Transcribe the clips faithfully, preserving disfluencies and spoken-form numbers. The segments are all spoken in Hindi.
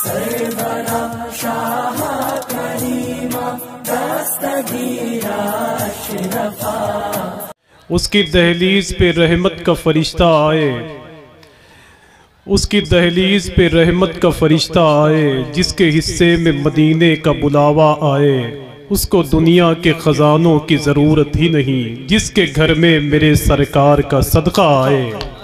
करबला शाह करीमा दस्तगीरा अशरफा। उसकी दहलीज पे रहमत का फरिश्ता आए, उसकी दहलीज पे रहमत का फरिश्ता आए, जिसके हिस्से में मदीने का बुलावा आए, उसको दुनिया के ख़जानों की ज़रूरत ही नहीं, जिसके घर में मेरे सरकार का सदका आए।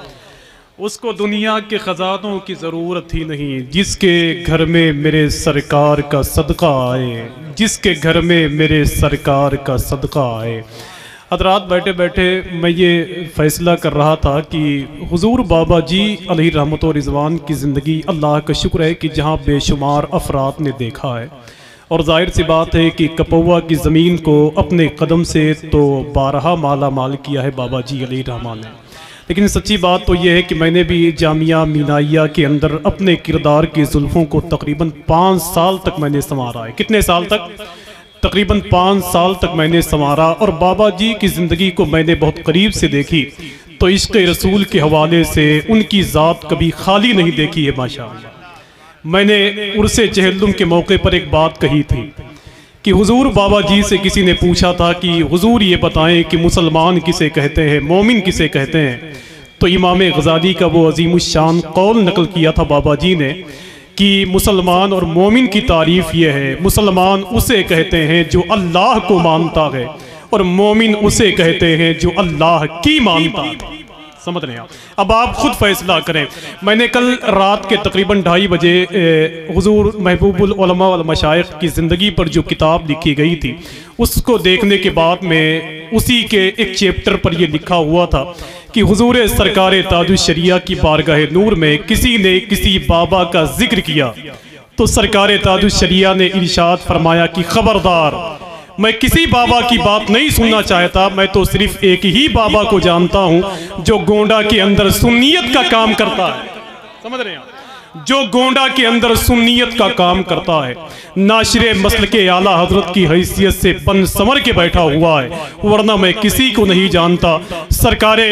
उसको दुनिया के ख़जानों की ज़रूरत ही नहीं, जिसके घर में मेरे सरकार का सदका आए, जिसके घर में मेरे सरकार का सदका आए। हज़रात बैठे बैठे मैं ये फ़ैसला कर रहा था कि हुज़ूर बाबा जी अलैहि रहमत व रिज़वान की ज़िंदगी, अल्लाह का शुक्र है कि जहाँ बेशुमार अफराद ने देखा है, और जाहिर सी बात है कि कपौआ की ज़मीन को अपने कदम से तो बारहा माला माल किया है बाबा जी अलैहि रहमान ने, लेकिन सच्ची बात तो यह है कि मैंने भी जामिया मीनाइया के अंदर अपने किरदार की जुल्फ़ों को तकरीबन पाँच साल तक मैंने संवारा है। कितने साल तक? तकरीबन पाँच साल तक मैंने संवारा, और बाबा जी की ज़िंदगी को मैंने बहुत करीब से देखी, तो इश्क़ रसूल के हवाले से उनकी ज़ात कभी खाली नहीं देखी है माशाअल्लाह। मैंने उर्से चहल्लुम के मौके पर एक बात कही थी कि हुजूर बाबा जी से किसी ने पूछा था कि हुजूर ये बताएं कि मुसलमान किसे कहते हैं, मोमिन किसे कहते हैं, तो इमाम गज़ाली का वो अज़ीमुश्शान कौल नकल किया था बाबा जी ने कि मुसलमान और मोमिन की तारीफ़ ये है, मुसलमान उसे कहते हैं जो अल्लाह को मानता है, और मोमिन उसे कहते हैं जो अल्लाह की मानता है। समझ रहे हैं आप? अब आप खुद फैसला करें। मैंने कल रात के तकरीबन ढाई बजे हुजूर महबूबुल उलमा वल मशाइख की ज़िंदगी पर जो किताब लिखी गई थी, उसको देखने के बाद में उसी के एक चैप्टर पर यह लिखा हुआ था कि हुजूर सरकार ताजुश शरिया की बारगाह नूर में किसी ने किसी बाबा का जिक्र किया, तो सरकार ताजुश शरिया ने इरशाद फरमाया कि खबरदार, मैं किसी बाबा की बात नहीं सुनना चाहता, मैं तो सिर्फ एक ही बाबा को जानता हूं जो गोंडा के अंदर सुन्नियत का काम करता है। समझ रहे हैं आप? जो गोंडा के अंदर सुन्नियत का काम करता है, नाशिरे मसल के आला हजरत की हैसियत से बन संवर के बैठा हुआ है, वरना मैं किसी को नहीं जानता। सरकारे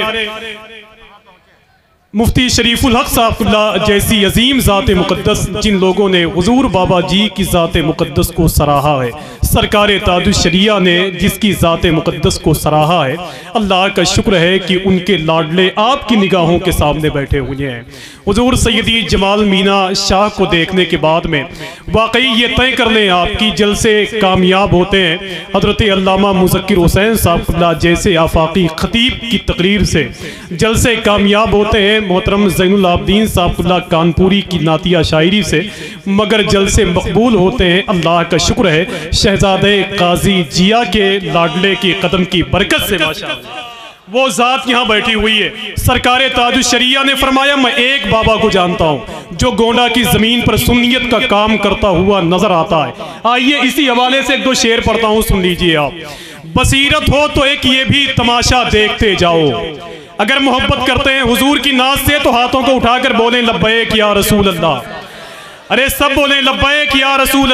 मुफ्ती शरीफुल हक साहब जैसी अजीम ज़ात मुक़द्दस, जिन लोगों ने हुजूर बाबा जी की ज़ात मुक़द्दस को सराहा है, सरकार ताजुश शरिया ने जिसकी ज़ात मुक़द्दस को सराहा है, अल्लाह का शुक्र है कि उनके लाडले आपकी निगाहों के सामने बैठे हुए हैं। हुजूर सैयदी जमाल मीना शाह को देखने के बाद में वाकई ये तय कर लें आपकी जलसे कामयाब होते हैं। हज़रत अल्लामा मुज़क्किर हुसैन साहब जैसे आफाकी खतीब की तकरीर से जलसे कामयाब होते हैं, मोहतरम ज़ैनुल आबदीन साहब कानपुरी की नातिया शायरी से मगर जलसे मकबूल होते हैं। अल्लाह का शुक्र है शहजादे काजी जिया के लाडले के कदम की बरकत से माशाअल्लाह वो ज़ात यहाँ बैठी हुई है। सरकार ताजुश शरिया ने फरमाया, मैं एक बाबा को जानता हूँ जो गोंडा की ज़मीन पर सुन्नियत का काम करता हुआ नजर आता है। आइए इसी हवाले से एक दो शेर पढ़ता हूँ, सुन लीजिए आप। बसीरत हो तो एक ये भी तमाशा देखते जाओ, अगर मोहब्बत करते हैं हुजूर की नाज से तो हाथों को उठाकर बोलें लब्बैक या रसूल अल्लाह। अरे सब बोलें लब्बैक या रसूल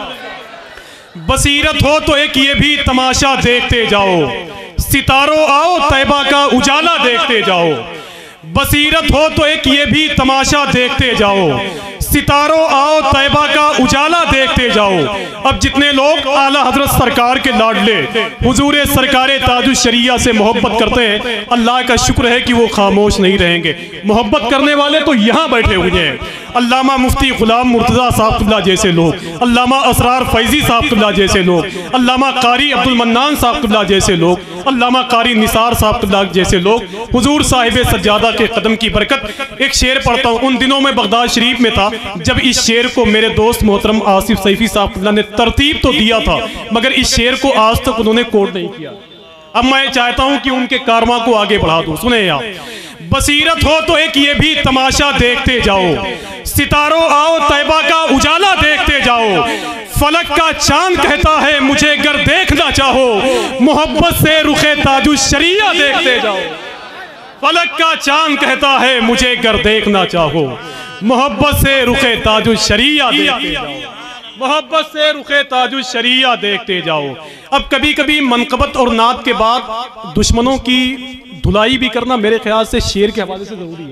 अल्लाह। बसीरत हो तो एक ये भी तमाशा देखते जाओ, सितारों आओ तैबा का उजाला देखते जाओ। बसीरत हो तो एक ये भी तमाशा देखते जाओ, सितारों आओ तैबा का उजाला देखते जाओ। अब जितने लोग आला हजरत सरकार के लाडले हुजूर सरकार ताजुश शरिया से मोहब्बत करते हैं, अल्लाह का शुक्र है कि वो खामोश नहीं रहेंगे। मोहब्बत करने वाले तो यहाँ बैठे हुए हैं। अल्लामा मुफ्ती गुलाम मुर्तज़ा साहब जैसे लोग, अल्लामा असरार फैजी साहब जैसे लोग, अल्लामा कारी अब्दुल मन्नान साहब जैसे लोग, अल्लामा कारी निसार साहब जैसे लोग हुजूर साहिब सज्जादा के कदम की बरकत। एक शेर पढ़ता हूँ। उन दिनों में बगदाद शरीफ में था जब इस शेर को मेरे दोस्त मोहतरम आसिफ सैफी साहब ने तरतीब तो दिया था, मगर इस शेर को आज तक उन्होंने कोट नहीं किया। अब मैं चाहता हूं कि उनके कारवां को आगे बढ़ा दूं। सुने आप। बसीरत हो तो एक ये भी तमाशा देखते जाओ, सितारों आओ तैबा का उजाला देखते जाओ। फलक का चांद कहता है मुझे अगर देखना चाहो, मोहब्बत से रुखे ताजुश शरिया देखते जाओ। फलक का चांद कहता है मुझे अगर देखना चाहो, मोहब्बत से रुखे ताजुश शरिया देखते जाओ। मोहब्बत से रुखे ताजुश शरिया देखते जाओ। अब कभी कभी मनकबत और नात के बाद दुश्मनों की धुलाई भी करना मेरे ख्याल से शेर के हवाले से जरूरी है।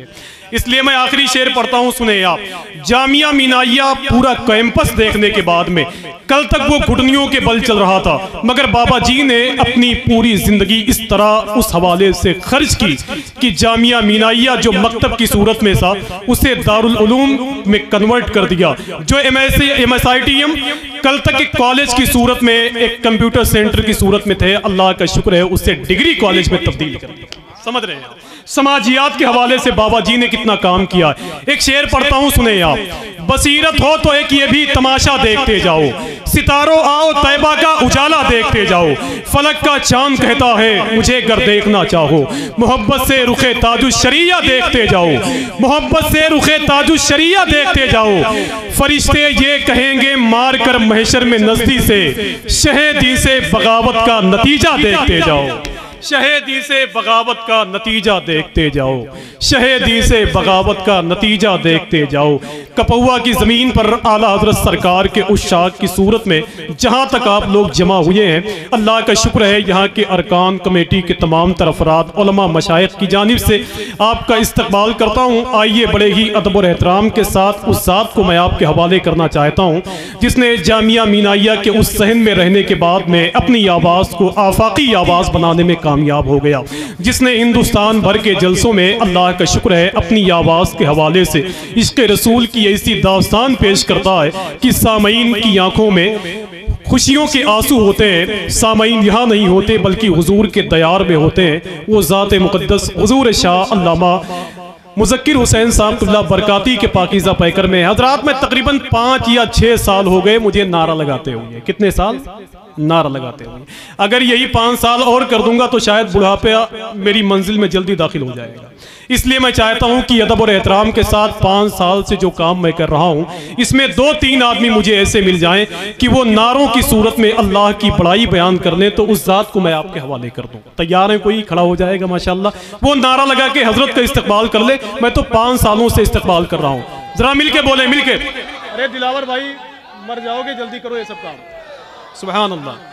इसलिए मैं आखिरी शेर पढ़ता हूं, सुने आप। जामिया मीनाइया पूरा कैंपस देखने के बाद में कल तक वो घुटनियों के बल चल रहा था, मगर बाबा जी ने अपनी पूरी जिंदगी इस तरह उस हवाले से खर्च की कि जामिया मीनाइया जो मकतब की सूरत में था उसे दारुल उलूम में कन्वर्ट कर दिया। जो M S M S I T M कल तक एक कॉलेज की सूरत में, एक कंप्यूटर सेंटर की सूरत में थे, अल्लाह का शुक्र है उसे डिग्री कॉलेज में तब्दील कर दिया। समझ रहे हैं? समाजियात के हवाले से बाबा जी ने कितना काम किया। एक शेर पढ़ता हूं, सुने आप। बसीरत हो तो एक ये भी तमाशा देखते जाओ, सितारों आओ तैबा का उजाला देखते जाओ, फलक का चांद कहता है मुझे घर देखना चाहो, मोहब्बत से रुखे ताजुश शरिया देखते जाओ, मोहब्बत से रुखे ताजुश शरिया देखते जाओ। फरिश्ते ये कहेंगे मार कर महशर में नजदी से, शहीदी से बगावत का नतीजा देखते जाओ, शहीदी से बगावत का नतीजा देखते जाओ, शहीदी से बगावत का नतीजा देखते जाओ। कपौआ की ज़मीन पर आला हज़रत सरकार के उस शाख की सूरत में जहाँ तक आप लोग जमा हुए हैं, अल्लाह का शुक्र है यहाँ के अरकान कमेटी के तमाम तर अफराद उलमा मशाइख की जानिब से आपका इस्तकबाल करता हूँ। आइए बड़े ही अदब और एहतराम के साथ उस ज़ात को मैं आपके हवाले करना चाहता हूँ जिसने जामिया मीनाइया के उस सहन में रहने के बाद में अपनी आवाज़ को आफाकी आवाज़ बनाने में कामयाब हो गया, जिसने हिंदुस्तान भर के जलसों में अल्लाह का शुक्र है अपनी आवाज़ के हवाले से इश्क़ रसूल की ऐसी दास्तान पेश करता है कि सामईन की आंखों में खुशियों के आंसू होते हैं। सामईन यहाँ नहीं होते बल्कि हुजूर के दयार में होते हैं। वो ज़ात मुक़द्दस हुजूर शाह अल्लामा मुज़क्किर हुसैन साहब कुल्ला बरकाती के पाकीज़ा पैकर में हजरात में तकरीबन पाँच या छः साल हो गए मुझे नारा लगाते हुए। कितने साल नारा लगाते हुए? अगर यही पाँच साल और कर दूंगा तो शायद बुढ़ापा मेरी मंजिल में जल्दी दाखिल हो जाएगा। इसलिए मैं चाहता हूं कि अदब और एहतराम के साथ पाँच साल से जो काम मैं कर रहा हूं इसमें दो तीन आदमी मुझे ऐसे मिल जाएं कि वो नारों की सूरत में अल्लाह की बड़ाई बयान कर लें, तो उस ज़ात को मैं आपके हवाले कर दूं। तैयार है? कोई खड़ा हो जाएगा माशाल्लाह, वो नारा लगा के हजरत का इस्तकबाल कर ले। मैं तो पाँच सालों से इस्तकबाल कर रहा हूँ। जरा मिलके बोले, मिलके। अरे दिलावर भाई मर जाओगे, जल्दी करो ये सब काम। सुभान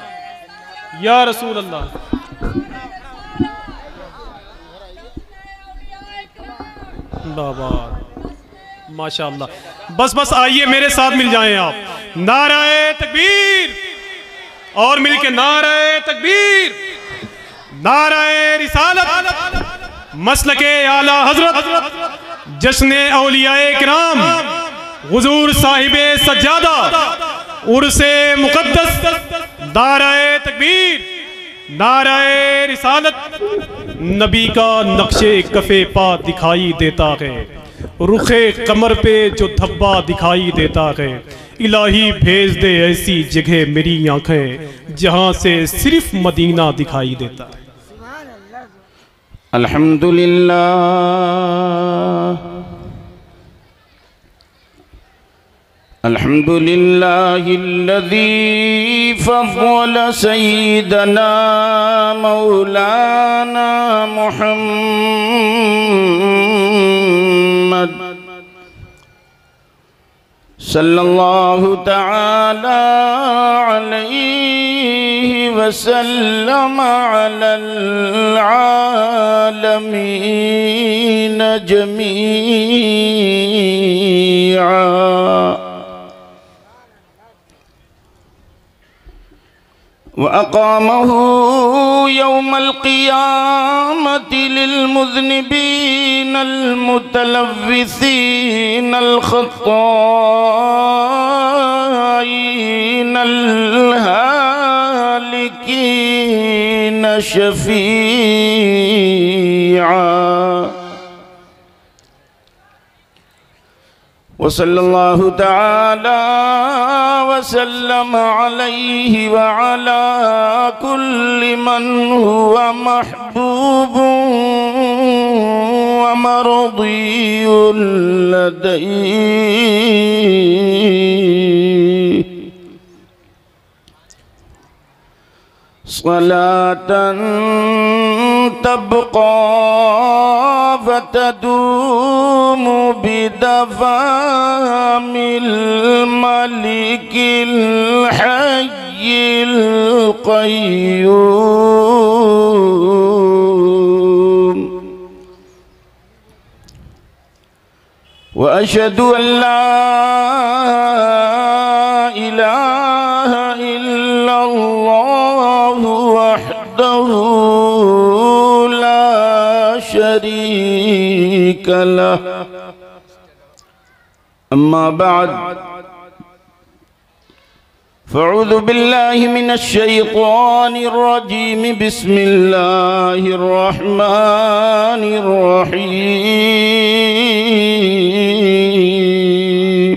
अल्लाह या रसूल अल्लाह। बाबा माशाअल्लाह। बस बस आइए मेरे साथ मिल जाएं आप। नाराए तकबीर, और मिलके नाराए तकबीर, नाराए रिसालत, मसलके आला हजरत, जश्ने औलियाए किराम, हुजूर साहिबे सज्जादा, उर्से मुकद्दस, नाराए तकबीर, नाराए रिसालत। नबी का नक्शे कफे पा दिखाई देता है, रुखे कमर पे जो धब्बा दिखाई देता है। इलाही भेज दे ऐसी जगह मेरी आंखें जहां से सिर्फ मदीना दिखाई देता है। अल्हम्दुलिल्लाह अल्हम्दुलिल्लाहिल्लज़ी फ़ज़्ज़ल सय्यदना मौलाना मुहम्मद सल्लल्लाहु तआला अलैहि वसल्लम अलल आलमीन जमीआ। व अक़ामहु यौमल क़ियामति लिलमुज़्निबीन अलमुतलव्विसीन अलख़त्ताईन अलहालिकीन शफ़ीआ। व सल्लल्लाहु तआला वसल्लम अलैहि व अला कुल्ली मन हुवा महबूबुन व मर्दियुन लदैहि। सलातन तबक़ा व तदूमु बिदवामिल मलिकिल हय्यिल क़य्यूम। व अशहदु अल्ला इलाहा इल्लल्लाहु वहदहु ला शरीक लह। अम्मा बाद फ़अऊज़ु बिल्लाहि मिनश शैतानिर रजीम। बिस्मिल्लाहिर रहमानिर रहीम।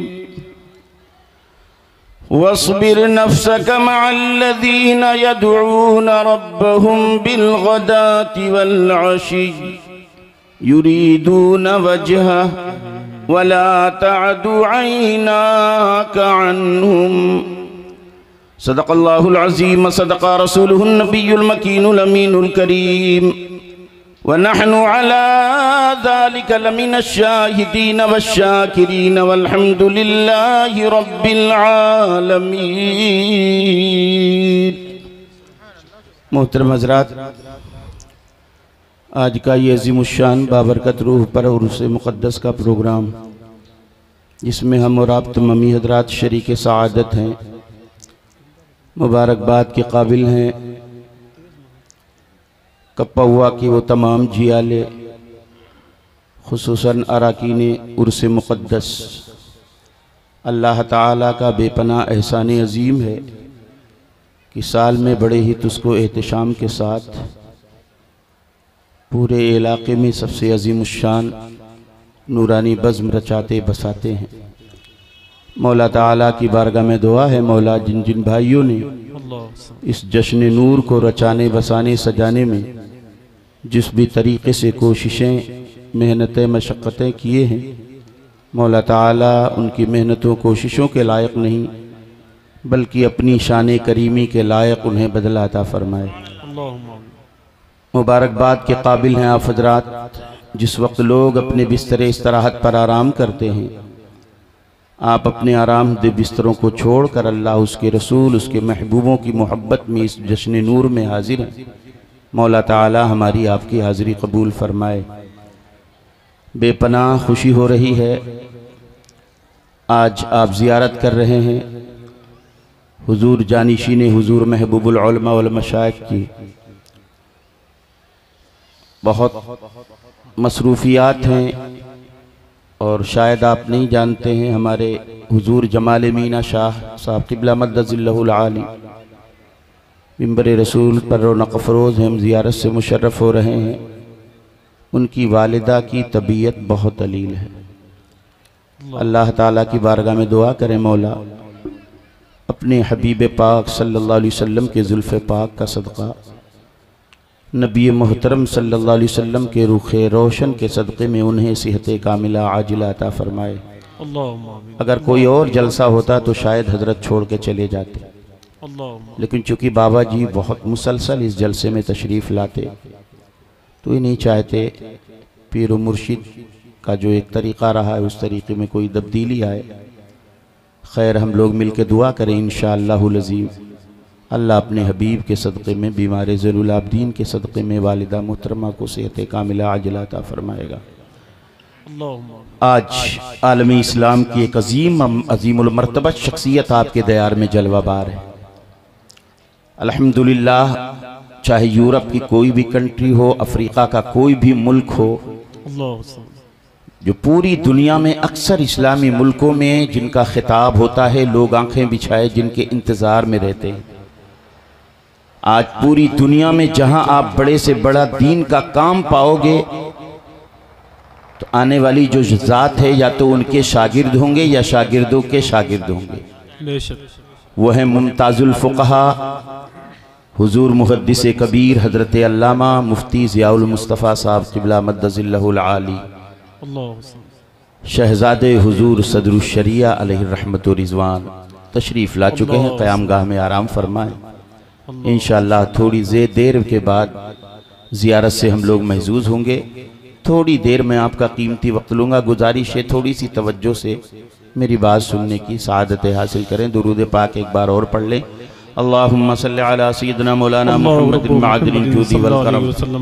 वस्बिर नफ्सक मअल्लज़ीना यदऊना रब्बहुम बिलग़दाति वल अशी युरीदूना वजहह वला तअदु ऐनाका अन्हुम। सदक़ल्लाहुल अज़ीम सदक़ा रसूलुहुन नबियुल मकीनुल अमीनुल करीम व नहनु अला ज़ालिका लमिनश शाहिदीन वश्शाकिरीन वल्हम्दुलिल्लाहि रब्बिल आलमीन। मोहतरम हज़रात, आज का ये अज़ीमुश्शान बाबरकत रूह पर उर्स मुक़द्दस का प्रोग्राम, जिसमें हम और आप तमामी हज़रात शरीक सआदत हैं, मुबारकबाद के काबिल हैं। कप्पा हुआ कि वो तमाम जियाले, खुसूसन अराकीन उर्स मुक़द्दस, अल्लाह ताला का बेपनाह एहसान अज़ीम है कि साल में बड़े ही तुस्को एहतशाम के साथ पूरे इलाके में सबसे अज़ीमुश्शान नूरानी बज़्म रचाते बसाते हैं। मौला ताला की बारगाह में दुआ है, मौला जिन जिन भाइयों ने इस जश्न नूर को रचाने बसाने सजाने में जिस भी तरीक़े से कोशिशें मेहनतें मशक्क़तें किए हैं, मौला ताला उनकी मेहनतों कोशिशों के लायक नहीं बल्कि अपनी शान करीमी के लायक उन्हें बदला अता फरमाए। मुबारकबाद के काबिल हैं आप हज़रात। जिस वक्त लोग अपने बिस्तर इस्तराहत पर आराम करते हैं, आप अपने आरामदेह बिस्तरों को छोड़कर अल्लाह, उसके रसूल, उसके महबूबों की मोहब्बत में इस जश्न नूर में हाजिर हैं। मौला ताला हमारी आपकी हाज़िरी कबूल फरमाए। बेपनाह खुशी हो रही है, आज आप ज़ियारत कर रहे हैं हुजूर जानिशीन हुजूर महबूबुल उलमा वल मशाइख की। बहुत मसरूफियात हैं और शायद आप नहीं जानते हैं, हमारे हुजूर जमाल मीना शाह साहब क़िबला मद्दज़िल्लहुल आली मिंबर रसूल पर रौनक़ अफ़रोज़ हम ज़ियारत से मुशर्रफ़ हो रहे हैं। उनकी वालिदा की तबीयत बहुत अलील है। अल्लाह ताला की बारगाह में दुआ करें, मौला अपने हबीब पाक सल्लल्लाहु अलैहि वसल्लम के ज़ुल्फ़े पाक का सदक़ा, नबी मोहतरम सल्लल्लाहु अलैहि वसल्लम के रुखे रोशन के सदक़े में उन्हें सेहत कामिला आजिला अता फरमाए। अगर कोई और जलसा होता तो शायद हज़रत छोड़ के चले जाते, लेकिन चूँकि बाबा जी बहुत मुसलसल इस जलसे में तशरीफ़ लाते तो ये नहीं चाहते पीर व मुर्शिद का जो एक तरीक़ा रहा है उस तरीक़े में कोई तब्दीली आए। खैर, हम लोग मिल के दुआ करें इंशाअल्लाहुल अज़ीम अल्लाह अपने हबीब के सदक़े में, बीमार ज़ैनुल आबिदीन के सदक़े में वालिदा मोहतरमा को सेहत कामिला आजिला अता फरमाएगा। आज आलमी इस्लाम की एक अजीम अजीमुल मर्तबा शख्सियत आपके दयार में जलवाबार है। अल्हम्दुलिल्लाह, चाहे यूरोप की कोई भी कंट्री हो, अफ्रीका का कोई भी मुल्क हो, जो पूरी दुनिया में अक्सर इस्लामी मुल्कों में जिनका खिताब होता है, लोग आंखें बिछाए जिनके इंतज़ार में रहते हैं। आज पूरी दुनिया में जहां आप बड़े से बड़ा दीन का काम पाओगे तो आने वाली जो ज़ात है या तो उनके शागिर्द होंगे या शागिर्दों के शागिर्द होंगे। वो है मुमताजुल फुक़हा हुजूर मुहद्दिस कबीर हज़रत अल्लामा मुफ्ती ज़ियाउल मुस्तफ़ा साहब क़िबला मद्दज़िल्लहुल आली, शहज़ादे हुजूर सदरुश शरिया अलैहि रहमत व रिज़वान तशरीफ़ ला चुके हैं। क़यामगाह में आराम फरमाएं। इंशाअल्लाह थोड़ी जे देर के बाद ज़ियारत से हम लोग महजूज़ होंगे। थोड़ी देर में आपका कीमती वक्त लूँगा। गुजारिश है थोड़ी सी तवज्जो से मेरी बात सुनने की, सआदत हासिल करें। दुरूद पाक एक बार और पढ़ लें। अल्लाहुम्मा सल्लि अला सय्यिदिना मौलाना मुहम्मदिन मअदिल जूदी वल करम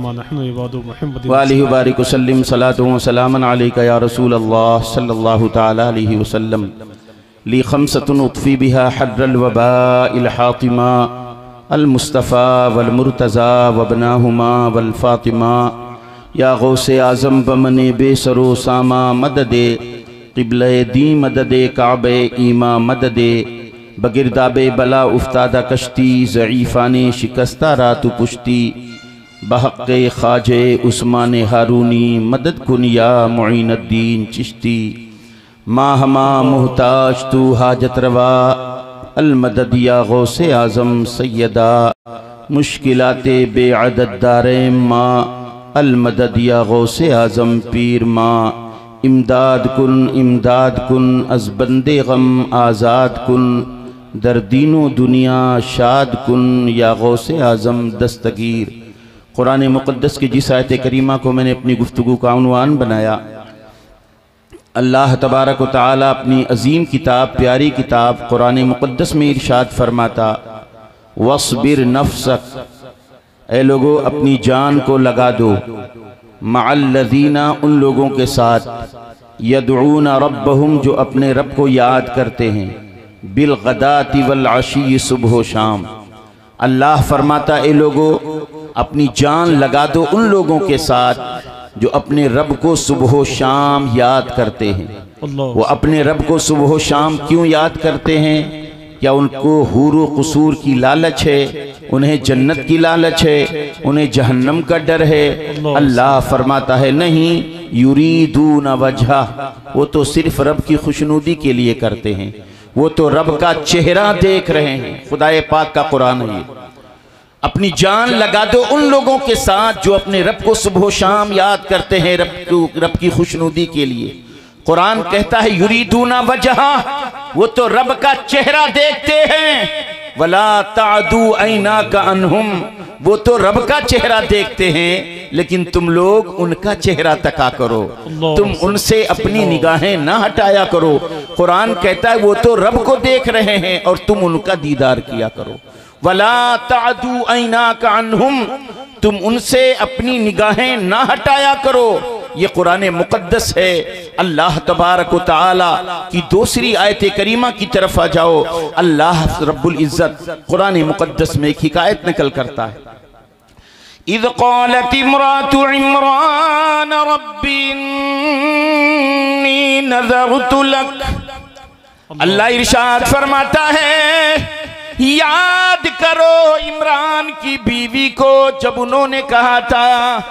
व आलिहि व बारिक वसल्लिम सलातु व सलामन अलैका या रसूल अल्लाह सल्लल्लाहु तआला अलैहि वसल्लम ली खमसतुन उत्फी बिहा हर्रल वबाइल हातिमा अल मुस्तफ़ा वल मुर्तज़ा वबनाहुमा वल फातिमा या गौसे आज़म बमने बेसरो सामा मददे क़िबले दी मददे काबे ईमा मददे बगिरदाबे बला उफ्तादा कश्ती ज़ईफ़ाने शिकस्ता रातु पुश्ती बहक़्क़े ख़ाजे उस्मान हारूनी मदद कुन या मुईनुद्दीन चिश्ती माहमा मुहताज तू हाजत रवा अल मदद या गौसे आज़म सैयदा मुश्किलाते बेअदद दारे माँ अल मदद या गौसे आज़म पीर माँ इमदाद कुन इमदाद कुन अज़ बंदे गम आज़ाद कुन दर दीनो दुनिया शाद कुन या गौसे आज़म दस्तगीर। कुरान मुक़द्दस की जिस आयत करीमा को मैंने अपनी गुफ्तगू का उन्वान बनाया, अल्लाह तबारक व तआला अपनी अज़ीम किताब प्यारी किताब कुरान मुक़द्दस में इरशाद फरमाता वस्बिर नफ्सक, ए लोगो अपनी जान को लगा दो, मअल्लज़ीना उन लोगों के साथ यदऊना रब्बहुम जो अपने रब को याद करते हैं, बिल गदाति वल अशी सुबह शाम। अल्लाह फरमाता ए लोगो अपनी जान लगा दो उन लोगों के साथ जो अपने रब को सुबह शाम याद करते हैं। वो अपने रब को सुबह शाम क्यों याद करते हैं? क्या उनको हुरू कुसूर की लालच है? उन्हें जन्नत की लालच है? उन्हें जहन्नम का डर है? अल्लाह फरमाता है नहीं, युरीदून वजहा, वो तो सिर्फ रब की खुशनुदी के लिए करते हैं, वो तो रब का चेहरा देख रहे हैं। खुदाए पाक का कुरान है ये। अपनी जान लगा दो उन लोगों के साथ जो अपने रब को सुबह शाम याद करते हैं, रब को रब की खुशनुदी के लिए। कुरान कहता है युरीदूना वजहा, वो तो रब का चेहरा देखते हैं। वला तादू ऐना का अनहुम, वो तो रब का चेहरा देखते हैं, लेकिन तुम लोग उनका चेहरा तका करो, तुम उनसे अपनी निगाहें ना हटाया करो। कुरान कहता है वो तो रब को देख रहे हैं और तुम उनका दीदार किया करो। वला तादू ऐना का अनहुम, तुम उनसे अपनी निगाहें ना हटाया करो। ये कुरान मुक़द्दस है। अल्लाह तबारक व तआला की दूसरी आयत करीमा की तरफ आ जाओ। अल्लाह रब्बुल इज़्ज़त कुरान मुक़द्दस में एक हिकायत नकल करता है। इज़ क़ालत इम्रातु इमरान रब्बी इन्नी नज़रतु लक, अल्लाह इरशाद फरमाता है याद करो इमरान की बीवी को जब उन्होंने कहा था।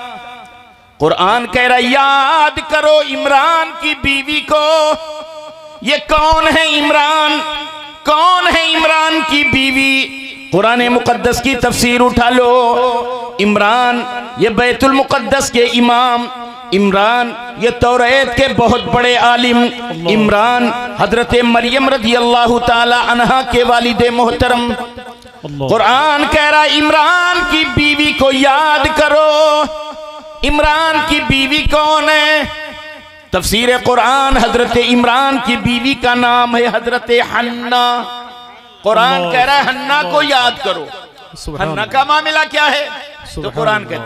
कुरान कह रहा याद करो इमरान की बीवी को। ये कौन है इमरान? कौन है इमरान की बीवी? कुरान मुक़द्दस की तफसीर उठा लो। इमरान ये बैतुल मुक़द्दस के इमाम, इमरान ये तौरात के बहुत बड़े आलिम, इमरान हजरत मरियम रज़ी अल्लाह ताला अन्हा के वालिदे मोहतरम। कुरान कह रहा इमरान की बीवी को याद करो। इमरान की बीवी कौन है? तफसीर कुरान हजरत इमरान की बीवी का नाम है हजरत हन्ना। कुरान कह रहा है हन्ना को याद करो। हन्ना का मामला क्या है? तो कुरान कहता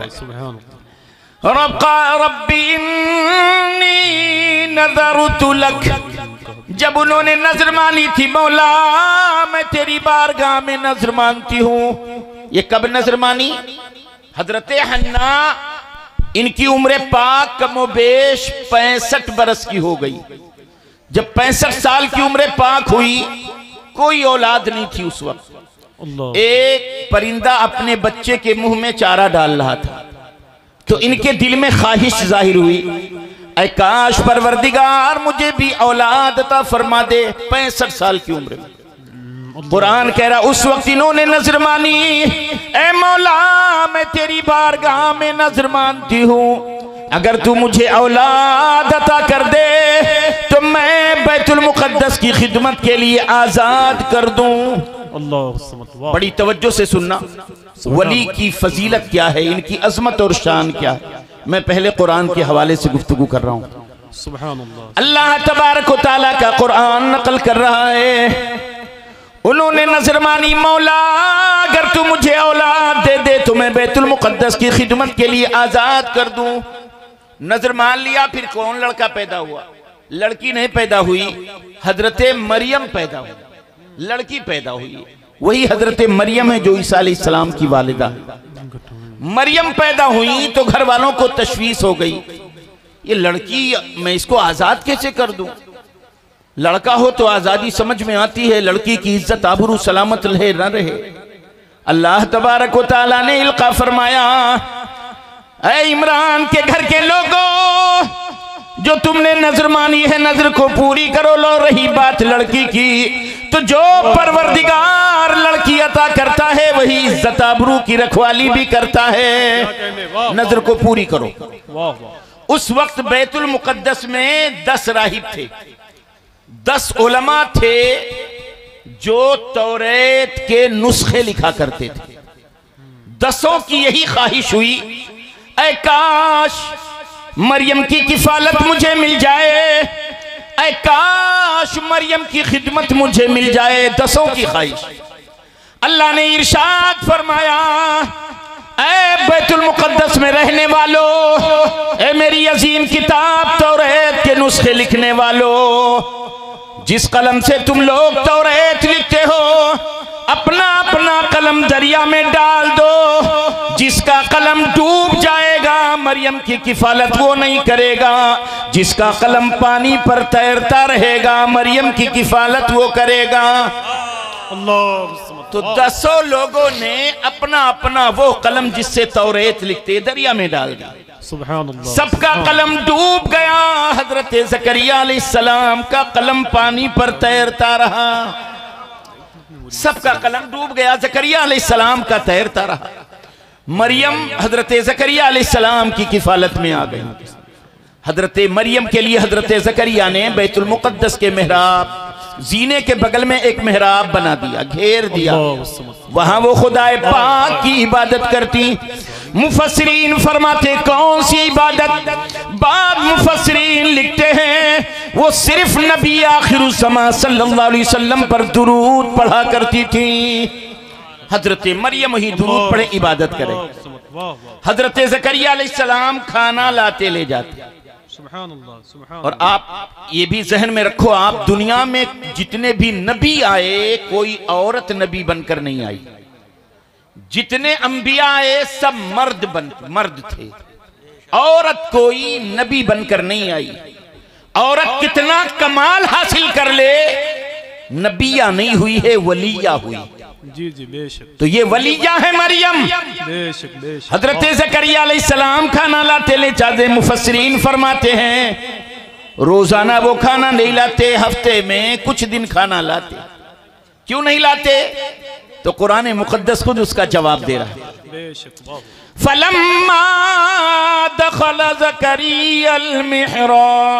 है रब्बी इन्नी नज़रतु लक, जब उन्होंने नजर मानी थी मौला मैं तेरी बारगाह में नजर मानती हूँ। ये कब नजर मानी? हजरत हन्ना इनकी उम्र पाक कमोबेश पैंसठ बरस की हो गई। जब पैंसठ साल की उम्र पाक हुई, कोई औलाद नहीं थी उस वक्त। एक परिंदा अपने बच्चे के मुंह में चारा डाल रहा था, तो इनके दिल में ख्वाहिश जाहिर हुई, ऐ काश परवरदिगार मुझे भी औलाद अता फरमा दे। पैंसठ साल की उम्र में कुरान कह रहा उस वक्त इन्होंने नजर मानी, ऐ मौला मैं तेरी बारगाह में नजर मानती हूँ, अगर तू मुझे औलाद अता कर दे तो मैं बैतुल मुक़द्दस की खिदमत के लिए आजाद कर दूं। अल्लाह, बड़ी तवज्जो से सुनना, वली की फजीलत क्या है, इनकी अजमत और शान क्या है। मैं पहले कुरान के हवाले से गुफ्तगू कर रहा हूँ। सुभान अल्लाह, अल्लाह तबारक व तआला का कुरान नकल कर रहा है। उन्होंने नजर मानी, मौला अगर तू मुझे औलाद दे दे तो मैं बैतुल मुक़द्दस की खिदमत के लिए आजाद कर दूं। नजर मान लिया। फिर कौन लड़का पैदा हुआ? लड़की नहीं पैदा हुई, हजरते मरियम पैदा हुई। लड़की पैदा हुई, वही हजरते मरियम है जो ईसा अलैहिस्सलाम की वालिदा है। मरियम पैदा हुई तो घर वालों को तशवीश हो गई, ये लड़की मैं इसको आजाद कैसे कर दूं? लड़का हो तो आजादी समझ में आती है, लड़की की इज्जत आबरू सलामत रहे न रहे। अल्लाह तबारक व तआला ने इल्का फरमाया, ऐ इमरान के घर के लोगों, जो तुमने नजर मानी है नजर को पूरी करो। लो रही बात लड़की की, तो जो परवरदिगार लड़की अता करता है वही इज्जत आबरू की रखवाली भी करता है। नजर को पूरी करो। उस वक्त बैतुल मुक़द्दस में दस राहिब थे, दस उलमा थे जो तौरेत के नुस्खे लिखा करते थे। दसों की यही ख्वाहिश हुई, ऐ काश मरियम की किफालत मुझे मिल जाए, ऐ काश मरियम की खिदमत मुझे मिल जाए। दसों की ख्वाहिश। अल्लाह ने इरशाद फरमाया, ऐ बैतुल मुक़द्दस में रहने वालों, ऐ मेरी अजीम किताब तौरेत के नुस्खे लिखने वालों, जिस कलम से तुम लोग तौरेत लिखते हो अपना अपना कलम दरिया में डाल दो। जिसका कलम डूब जाएगा मरियम की किफालत वो नहीं करेगा, जिसका कलम पानी पर तैरता रहेगा मरियम की किफालत वो करेगा। तो दसों लोगों ने अपना अपना वो कलम जिससे तौरेत लिखते दरिया में डाल दिया। सबका कलम डूब गया, हजरत ज़करिया अलैहिस्सलाम का कलम पानी पर तैरता रहा। सबका कलम डूब गया, ज़करिया अलैहिस्सलाम का तैरता रहा। मरियम हजरत ज़करिया अलैहिस्सलाम की किफालत में आ गई। हजरत मरियम के लिए हजरत ज़करिया ने बैतुल मुक़द्दस के मेहराब जीने के बगल में एक मेहराब बना दिया, घेर दिया। वहां वो खुदाए पाक की इबादत करती। मुफस्सिरीन फरमाते कौन सी इबादत? बाद मुफस्सिरीन लिखते हैं वो सिर्फ नबी आखिरुज़्ज़मा सल्लल्लाहु अलैहि वसल्लम पर दुरूद पढ़ा करती थी। हजरत मरियम ही दुरूद पढ़े इबादत करे। हजरत ज़करिया अलैहिस्सलाम खाना लाते ले जाते। और आप ये भी जहन में रखो, आप दुनिया में जितने भी नबी आए कोई औरत नबी बनकर नहीं आई। जितने अंबिया आए सब मर्द बन मर्द थे, औरत कोई नबी बनकर नहीं आई। औरत कितना कमाल हासिल कर ले, नबिया नहीं हुई है, वलिया हुई। जी जी बेशक। तो ये वलिया है मरियम। बेशक बेशक। हजरत ज़करिया अलैहिस्सलाम खाना लाते ले जाते। मुफस्सिरीन फरमाते हैं रोजाना वो खाना नहीं लाते, हफ्ते में कुछ दिन खाना लाते। क्यों नहीं लाते? तो कुरान मुक़द्दस खुद उसका जवाब दे रहा है। फलम्मा दखल ज़करियल मिहराब,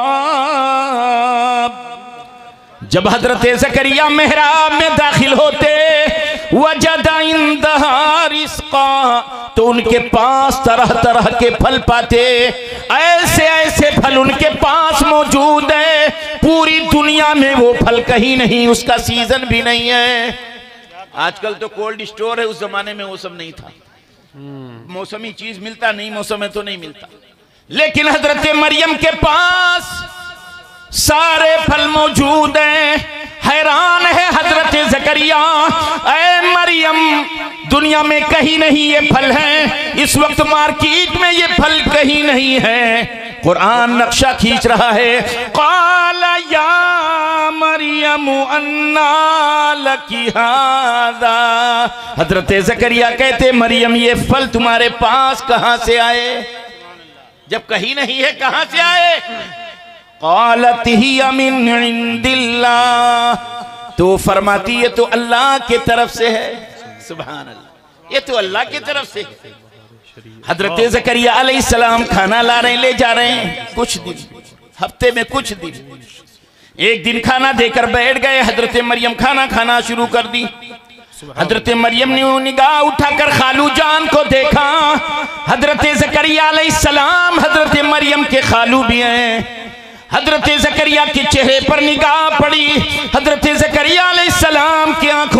जब हजरत ज़करिया मेहराब में दाखिल होते, वजदा इंदहा रिज़्क़ा, तो उनके पास तरह तरह के फल पाते। ऐसे ऐसे फल उनके पास मौजूद है, पूरी दुनिया में वो फल कहीं नहीं, उसका सीजन भी नहीं है। आजकल तो कोल्ड स्टोर है, उस जमाने में वो सब नहीं था। मौसमी चीज मिलता नहीं, मौसम में तो नहीं मिलता। लेकिन हजरत मरियम के पास सारे फल मौजूद हैं। हैरान है हजरत ज़करिया, ऐ मरियम दुनिया में कहीं नहीं ये फल हैं, इस वक्त मार्केट में ये फल कहीं नहीं है। कुरान नक्शा खींच रहा है। क़ाला या मरियम अन्ना लकी हाज़ा, हजरत ज़करिया कहते मरियम ये फल तुम्हारे पास कहां से आए? जब कहीं नहीं है कहां से आए? क़ालत हिया मिन इंदिल्लाह, तो फरमाती ये तो अल्लाह के तरफ से है। सुभान अल्लाह, ये तो अल्लाह की तरफ से। हजरत ज़करिया अलैहिस्सलाम खाना ला रहे, ले जा रहे हैं। कुछ दिन, हफ्ते में कुछ दिन, एक दिन खाना देकर बैठ गए। हजरत मरियम खाना खाना शुरू कर दी। हजरत मरियम ने निगाह उठाकर खालू जान को देखा। हजरत ज़करिया अलैहिस्सलाम हजरत मरियम के खालू भी हैं। हजरत ज़करिया के चेहरे पर निगाह पड़ी। हजरत ज़करिया अलैहिस्सलाम की आंखों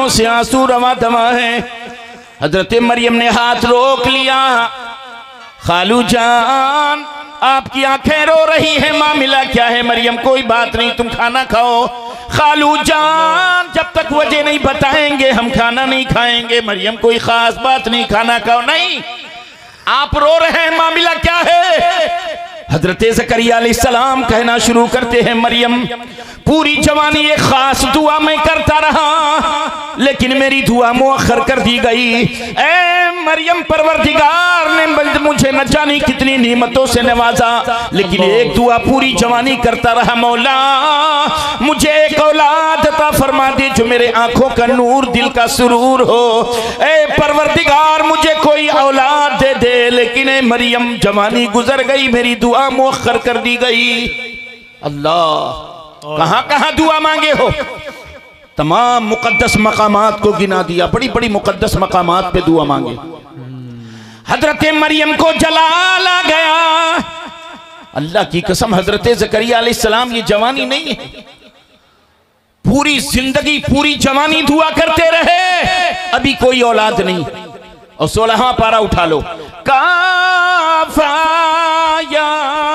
आंखों से आंसू रवा दवा है। हजरत मरियम ने हाथ रोक लिया। खालू जान आपकी आंखें रो रही है, मामला क्या है? मरियम कोई बात नहीं, तुम खाना खाओ। खालू जान जब तक वजह नहीं बताएंगे हम खाना नहीं खाएंगे। मरियम कोई खास बात नहीं, खाना खाओ। नहीं, आप रो रहे हैं, मामला क्या है? हजरत ज़करिया अलैहिस्सलाम कहना शुरू करते हैं, मरियम पूरी जवानी एक खास दुआ मैं करता रहा, लेकिन मेरी दुआ मुअख्खर कर दी गई। ए मरियम, परवरदिगार ने मुझे न जाने कितनी नेमतों से नवाजा, लेकिन एक दुआ पूरी जवानी करता रहा, मौला मुझे एक औलाद अता फरमा दे जो मेरे आंखों का नूर, दिल का सुरूर हो। ए परवरदिगार मुझे कोई औलाद दे दे। लेकिन ए मरियम, जवानी गुजर गई, मेरी दुआ मुअख्खर कर दी गई। अल्लाह, कहां कहां दुआ मांगे हो? तमाम मुकद्दस मकामात को गिना दिया, बड़ी बड़ी मुकद्दस मकामात पे दुआ मांगे। हजरत मरियम को जलाल आ गया। अल्लाह की कसम, हजरत ज़करिया अलैहिस्सलाम ये जवानी नहीं है, पूरी जिंदगी पूरी जवानी दुआ करते रहे, अभी कोई औलाद नहीं। और सोलहवां पारा उठा लो, काफा या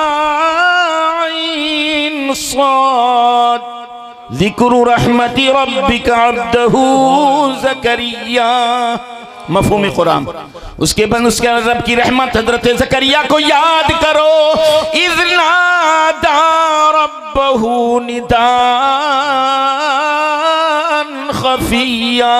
इन साद ज़िक्र रहमति रब्बिका अब्दहू ज़करिया, मफ़हूम कुरान। उसके बाद उसके रब की रहमत हजरत ज़करिया को याद करो। इज़ नादा रब्बहू निदान खफिया,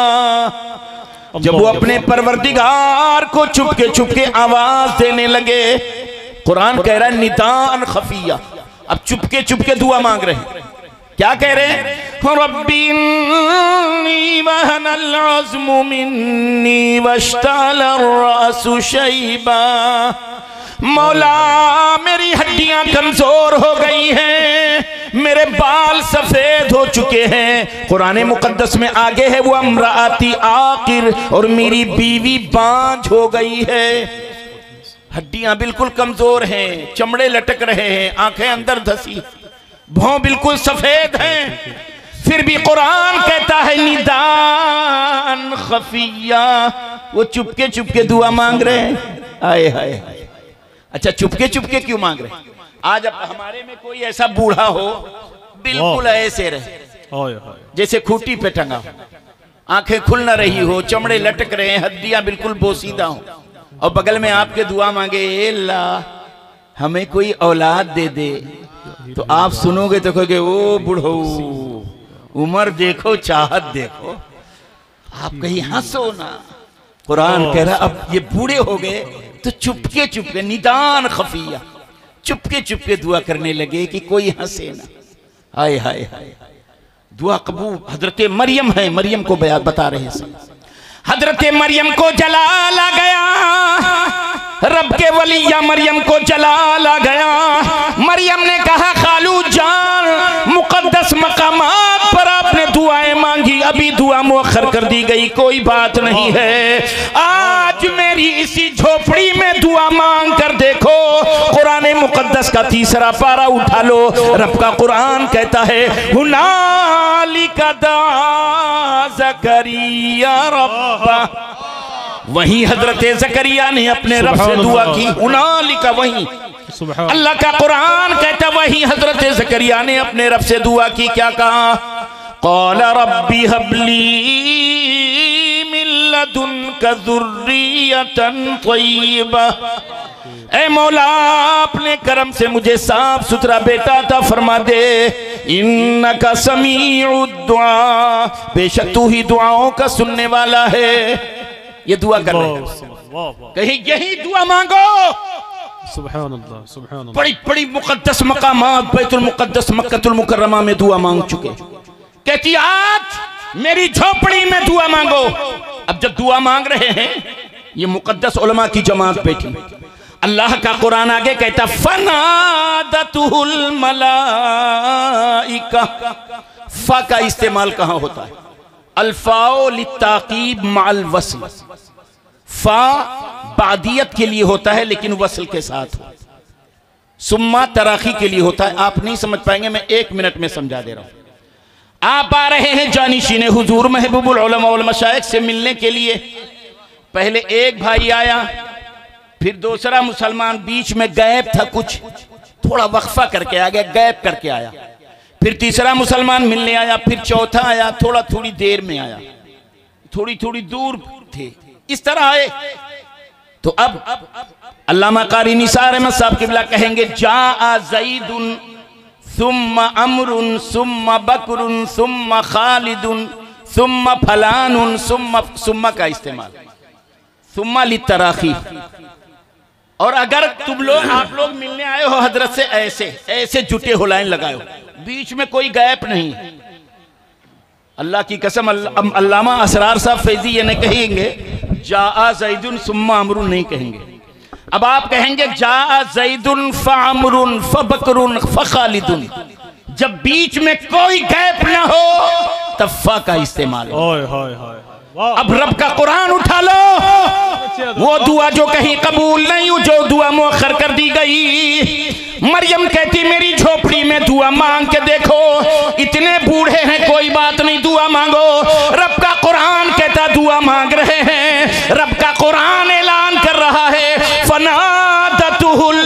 जब वो अपने परवरदिगार को चुपके चुपके आवाज देने लगे। कुरान कह रहा है निदान खफिया, अब चुपके चुपके दुआ मांग रहे हैं। क्या कह रहे हैं? रब्बी इन्नी वहनल अज़्मु मिन्नी वश्तअल अर्रअसु शैबा, मौला मेरी हड्डियां कमजोर हो गई हैं, मेरे बाल सफेद हो चुके हैं। कुरान मुकद्दस में आगे है वो अम्राती आकिर, और मेरी बीवी बांझ हो गई है। हड्डियां बिल्कुल कमजोर हैं, चमड़े लटक रहे हैं, आंखें अंदर धसी, भौं बिल्कुल सफेद हैं, फिर भी कुरान कहता है निदान खफिया। वो चुपके चुपके दुआ मांग रहे हैं। आए हाय, अच्छा चुपके चुपके क्यों मांग रहे हैं? आज अब हमारे में कोई ऐसा बूढ़ा हो बिल्कुल ऐसे रहे जैसे खूंटी पे टंगा हो, आंखें खुल न रही हो, चमड़े लटक रहे हैं, हड्डियां बिल्कुल बोसीदा हो, और बगल में आपके दुआ मांगे, अल्लाह हमें कोई औलाद दे दे, तो आप सुनोगे तो कहोगे ओ बूढ़ो, उम्र देखो चाहत देखो, आप कहीं हंसो ना। कुरान कह रहा अब ये बूढ़े हो गए तो चुपके चुपके निदान खफिया, चुपके चुपके दुआ करने लगे कि कोई हंसे ना। हाय हाय हाय, दुआ कबूल। हजरत मरियम है, मरियम को बयान बता रहे हैं। हजरत मरियम को जलाल आ गया, रब के वलिया मरियम को जलाल आ गया। मरियम ने कहा, खालू जान मुकद्दस मकामात पर आपने दुआएं मांगी, अभी दुआ मुअख्खर कर दी गई, कोई बात नहीं है। आज मेरी इसी झोपड़ी में दुआ मांग कर देखो। कुरान मुकद्दस का तीसरा पारा उठा लो, रब का कुरान कहता है, हुनालिका दा ज़करिया रब्बा, वही हजरत ज़करिया ने अपने रब से दुआ की। हुनालिका, वही अल्लाह का कुरान कहता, वही हजरत ज़करिया ने अपने रब से दुआ की। क्या कहा? क़ाल रब्बी हबली मिन लदुनका ज़ुर्रियतन तय्यिबा, ऐ मौला अपने करम से मुझे साफ सुथरा बेटा अता फरमा दे। इन्नका समीउद दुआ, बेशक तू ही दुआओं का सुनने वाला है। ये दुआ कर रहे हैं, कहीं यही दुआ मांगो। सुभान अल्लाह, सुभान अल्लाह। बड़ी बड़ी मुकद्दस मकामात बैतुल मुकद्दस मक्कतुल मुकर्रमा में दुआ मांग चुके। कहती आज मेरी झोपड़ी में दुआ मांगो। अब जब दुआ मांग रहे हैं, ये मुकद्दस उलमा की जमात बैठी, अल्लाह का कुरान आगे कहता, फनादतुहुल मलाइका। फा का इस्तेमाल कहां होता है? अल्फाओ लिताकीब माल वस्ल। फा बादियत के लिए होता है लेकिन वस्ल के साथ हो। सुम्मा तराखी के लिए होता है। आप नहीं समझ पाएंगे, मैं एक मिनट में समझा दे रहा हूं। आप आ रहे हैं जानिशीन हुजूर महबूबुल उलमा वल मशाइख से मिलने के लिए। पहले एक भाई आया, फिर दूसरा मुसलमान बीच में गैप था, कुछ थोड़ा वक्फा करके आ गया, गैप करके आया। फिर तीसरा मुसलमान मिलने आया, फिर चौथा आया, थोड़ा थोड़ी देर में आया, थोड़ी थोड़ी दूर थे, इस तरह आए। तो अब अल्लामा कारी निसार अहमद साहब किबला कहेंगे जा ज़ैदुन सुम्मा अमरुन सुम्मा बकरुन सुम्मा खालिदुन सुम्मा फलानुन सुम्मा, सुम्मा का इस्तेमाल सुम्मा लितराखी। और अगर तुम लोग आप लोग मिलने आए हो हजरत से ऐसे ऐसे जुटे हो, लाइन लगाए हो, बीच में कोई गैप नहीं। अल्लाह की कसम अल्लामा असरार साहब फैजी ये नहीं कहेंगे जा ज़ैदुन सुम्मा अमरुन, नहीं कहेंगे। अब आप कहेंगे जा ज़ैदुन फ़अमरुन फ़बकरुन फ़खालिदुन। जब बीच में कोई गैप ना हो तब फ़ा का इस्तेमाल हो। हाय हाय हाय। अब रब का कुरान उठा लो, वो दुआ जो कहीं कबूल नहीं हो, जो दुआ मुअख्खर कर दी गई। मरियम कहती मेरी झोपड़ी में दुआ मांग के देखो, इतने बूढ़े हैं कोई बात नहीं, दुआ मांगो। रब का कुरान कहता दुआ मांग रहे हैं, रब का कुरान ऐलान कर रहा है फनादतुहुल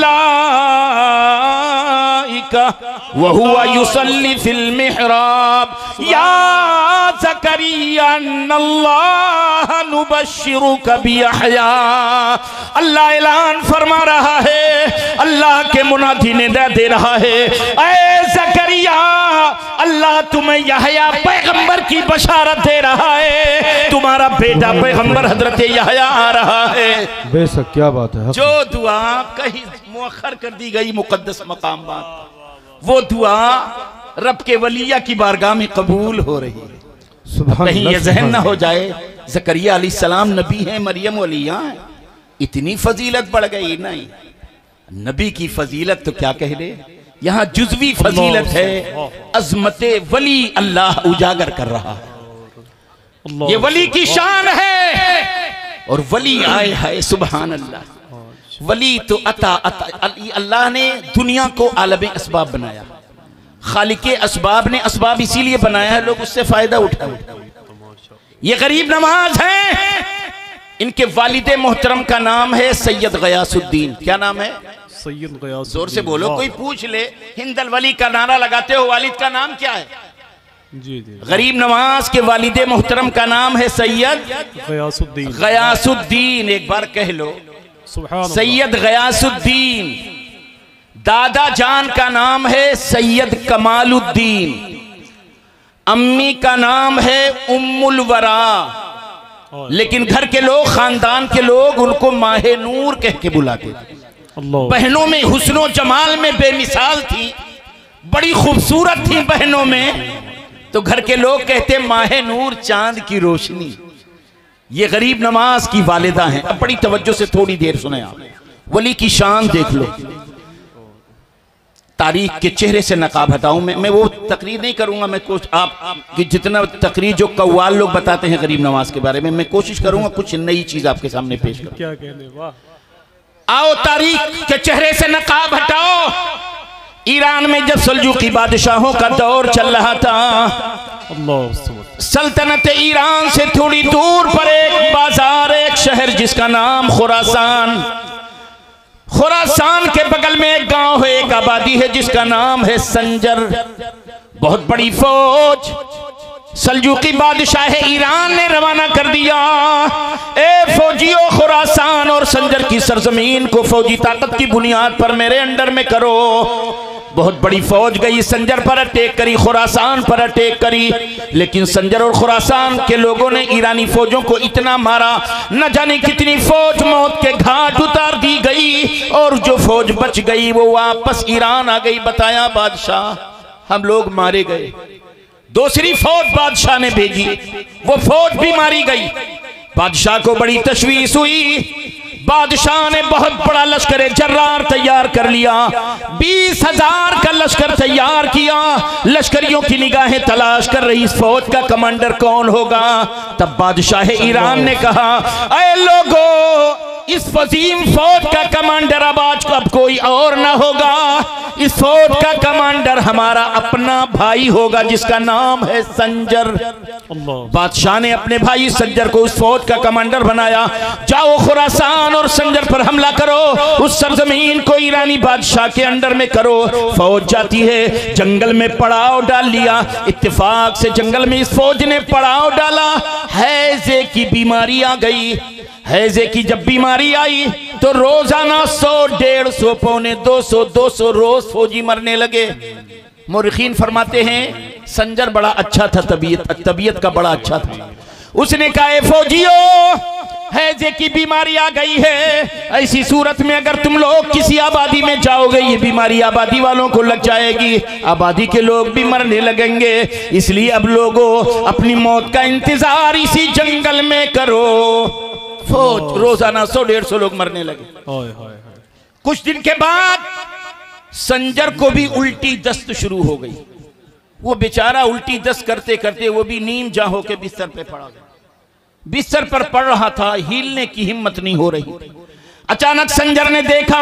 मलाइका व हुवा युसल्ली फिल मिहराब या ज़करिया अन्नल्लाह नुबश्शिरुका बियहया। अल्लाह ऐलान फरमा रहा है, अल्लाह के मुनादी ने दे रहा है, ऐ ज़करिया अल्लाह तुम्हें यहया पैगंबर की बशारत दे रहा है, तुम्हारा बेटा पैगंबर हजरत यहया आ रहा है। बेशक क्या बात है। जो दुआ कहीं मुअख्खर कर दी गई मुकद्दस मकाम बात, वो दुआ रब के वलिया की बारगाह में कबूल हो रही है। कहीं ये जहन ना हो जाए ज़करिया अलैहिस्सलाम नबी हैं, मरियम वलिया हैं, इतनी फजीलत बढ़ गई। नहीं, नबी की फजीलत तो क्या कह दे, यहाँ जुज़वी फजीलत है, अज़मते वली अल्लाह उजागर कर रहा है। ये वली की शान है। और वली आए है सुभान अल्लाह। वली तो अता अता अल्लाह ने दुनिया को आलम असबाब बनाया, खालिके असबाब ने असबाब इसीलिए बनाया है लोग उससे फायदा उठाए। ये गरीब नवाज हैं, इनके वालिदे मोहतरम का नाम है सैयद गयासुद्दीन। क्या नाम है? सैयद गयासुद्दीन। जोर से बोलो, कोई पूछ ले हिंदल वली का नारा लगाते हो, वालिद का नाम क्या है? जी जी। गरीब नवाज के वालिदे मोहतरम का नाम है सैयद गयासुद्दीन। गयासुद्दीन, एक बार कह लो सुभान सैयद गयासुद्दीन। दादा जान का नाम है सैयद कमालुद्दीन, अम्मी का नाम है उम्मुल वरा, लेकिन घर के लोग, खानदान के लोग उनको माहे नूर कह के बुलाते थे। बहनों में हुस्नो जमाल में बेमिसाल थी, बड़ी खूबसूरत थी बहनों में, तो घर के लोग कहते माहे नूर, चांद की रोशनी। ये गरीब नवाज की वालिदा हैं। अब बड़ी तवज्जो से थोड़ी देर सुने आप, वली की शान देख लो। तारीख के चेहरे से नकाब हटाऊं मैं मैं वो तकरीर नहीं करूंगा। मैं कुछ आप, आप जितना तकरीर जो कव्वाल लोग बताते हैं गरीब नवाज के बारे में, मैं कोशिश करूंगा कुछ नई चीज आपके सामने पेश करूं। क्या कहने, वाह। आओ तारीख के चेहरे से नकाब हटाओ। ईरान में जब सल्जूकी बादशाहों का दौर चल रहा था, अल्लाह, सल्तनत ईरान से थोड़ी दूर पर एक बाजार, एक शहर जिसका नाम खुरासान। खुरासान के बगल में एक गांव है, एक आबादी है जिसका नाम है संजर। बहुत बड़ी फौज सल्जूकी बादशाह ईरान ने रवाना कर दिया। ए फौजियों, खुरासान और संजर की सरजमीन को फौजी ताकत की बुनियाद पर मेरे अंडर में करो। बहुत बड़ी फौज गई, संजर पर अटैक करी, खुरासान पर अटैक करी, लेकिन संजर और खुरासान के लोगों ने ईरानी फौजों को इतना मारा, न जाने कितनी फौज मौत के घाट उतार दी गई, और जो फौज बच गई वो वापस ईरान आ गई। बताया बादशाह हम लोग मारे गए। दूसरी फौज बादशाह ने भेजी, वो फौज भी मारी गई। बादशाह को बड़ी तशवीश हुई। बादशाह ने बहुत बड़ा लश्कर जर्रार तैयार कर लिया, बीस हजार का लश्कर तैयार किया। लश्करियों की निगाहें तलाश कर रही इस फौज का कमांडर कौन होगा। तब बादशाह ईरान ने कहा, अरे लोगों, इस फजीम फौज का कमांडर अब आज अब कोई और ना होगा। इस फौज का कमांडर हमारा अपना भाई होगा जिसका नाम है संजर। बादशाह ने अपने भाई संजर को उस फौज का कमांडर बनाया। जाओ खुरासान और संजर पर हमला करो, उस सरजमीन को ईरानी बादशाह के अंडर में करो। फौज जाती है, जंगल में पड़ाव डाल लिया। इत्तेफाक से जंगल में इस फौज ने पड़ाव डाला। हैजे की बीमारी आ गई। हैजे की जब बीमारी आई तो रोजाना सौ डेढ़ सौ पौने दो सौ दो सौ रोज फौजी मरने लगे। मुर्खीन फरमाते हैं संजर बड़ा अच्छा था, तबीयत तबीयत का बड़ा अच्छा था। उसने कहा फौजियों, हैजे की बीमारी आ गई है, ऐसी सूरत में अगर तुम लोग किसी आबादी में जाओगे ये बीमारी आबादी वालों को लग जाएगी, आबादी के लोग भी मरने लगेंगे। इसलिए अब लोगों अपनी मौत का इंतजार इसी जंगल में करो। फौज रोजाना सौ डेढ़ सौ लोग मरने लगे। कुछ दिन के बाद संजर को भी उल्टी दस्त शुरू हो गई। वो बेचारा उल्टी दस्त करते करते वो भी नीम जा होके बिस्तर पे पड़ा गया। बिस्तर पर पड़ रहा था, हिलने की हिम्मत नहीं हो रही। अचानक संजर ने देखा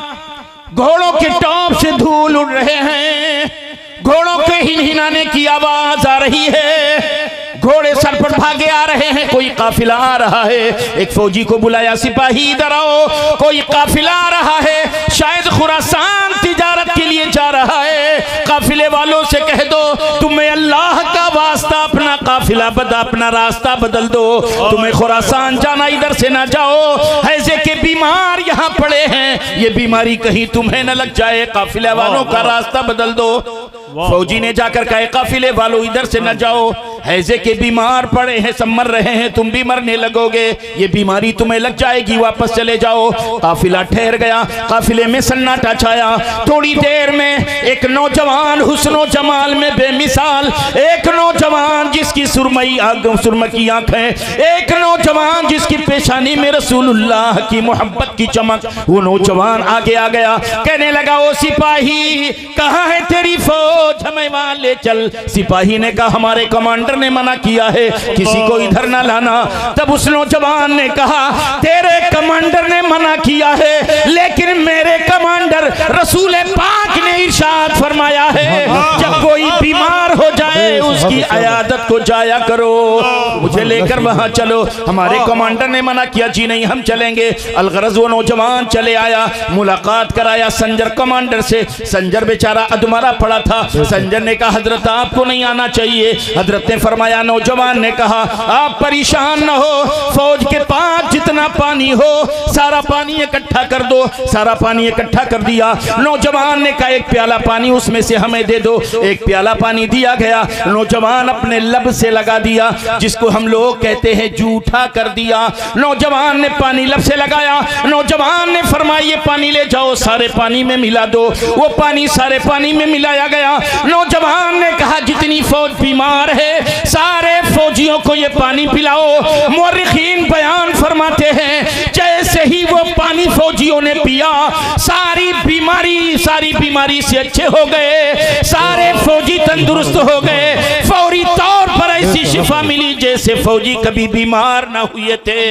घोड़ों के टॉप से धूल उड़ रहे हैं, घोड़ों के हिनहिनाने की आवाज आ रही है, घोड़े सर पर भागे आ रहे हैं, कोई काफिला आ रहा है। एक फौजी को बुलाया, सिपाही इधर आओ, कोई काफिला आ रहा है, शायद खुरासान तिजारत के लिए जा रहा है। काफिले वालों से कह दो तुम्हें अल्लाह का वास्ता अपना काफिला बदल अपना रास्ता बदल दो, तुम्हें खुरासान जाना, इधर से ना जाओ। हैजे के बीमार यहाँ पड़े हैं, ये बीमारी कहीं तुम्हें न लग जाए, काफिले वालों का रास्ता बदल दो। फौजी ने जाकर कहा काफिले वालों इधर से न जाओ, हैजे के बीमार पड़े हैं, सब मर रहे हैं, तुम भी मरने लगोगे, ये बीमारी तुम्हें लग जाएगी, वापस चले जाओ। काफिला ठहर गया, काफिले में सन्नाटा छाया। थोड़ी देर में एक नौजवान हुस्नो जमाल में बेमिसाल, एक नौजवान जिसकी सुरमई आंख सुरमकी आंखें, एक नौजवान जिसकी पेशानी में रसूलुल्लाह की मोहब्बत की चमक, वो नौजवान आगे आ गया। कहने लगा ओ सिपाही कहाँ है तेरी फौज, हमें वहां ले चल। सिपाही ने कहा हमारे कमांडर ने मना किया है किसी को इधर ना लाना। तब उस नौजवान ने कहा तेरे कमांडर ने मना किया है, लेकिन मेरे कमांडर रसूल पाक ने इरशाद फरमाया है जब कोई बीमार हो जाए उसकी अयादत को जाया करो, मुझे लेकर वहां चलो। हमारे कमांडर ने मना किया, जी नहीं हम चलेंगे। अलगरज वो नौजवान चले आया, मुलाकात कराया संजर कमांडर से। संजर बेचारा अधमरा पड़ा था। संजर ने कहा हजरत आपको नहीं आना चाहिए। हजरत ने फरमाया, नौजवान ने कहा आप परेशान न हो, फौज के पास जितना पानी हो सारा पानी इकट्ठा कर दो। सारा पानी इकट्ठा कर दिया। नौजवान ने कहा एक प्याला पानी उसमें से हमें दे दो। एक प्याला पानी दिया गया। नौजवान अपने लब से लगा दिया, जिसको हम लोग कहते हैं जूठा कर दिया। नौजवान ने पानी लब से लगाया। नौजवान ने फरमाया ये पानी ले जाओ, सारे पानी में मिला दो। वो पानी सारे पानी में मिलाया गया। नौजवान ने कहा जितनी फौज बीमार है सारे फौजियों को ये पानी पिलाओ। मुर्रिखीन बयान फरमाते हैं जैसे ही वो पानी फौजियों ने पिया सारी बीमारी सारी बीमारी से अच्छे हो गए, सारे फौजी तंदुरुस्त हो गए। फौरी तौर पर ऐसी शिफा मिली जैसे फौजी कभी बीमार ना हुए थे।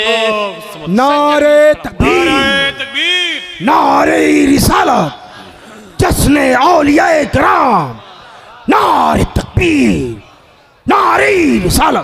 नारे तकबीर, नारे रिसालत, जश्न औलियाए किराम, नारे तकबीर, नारे रिसालत।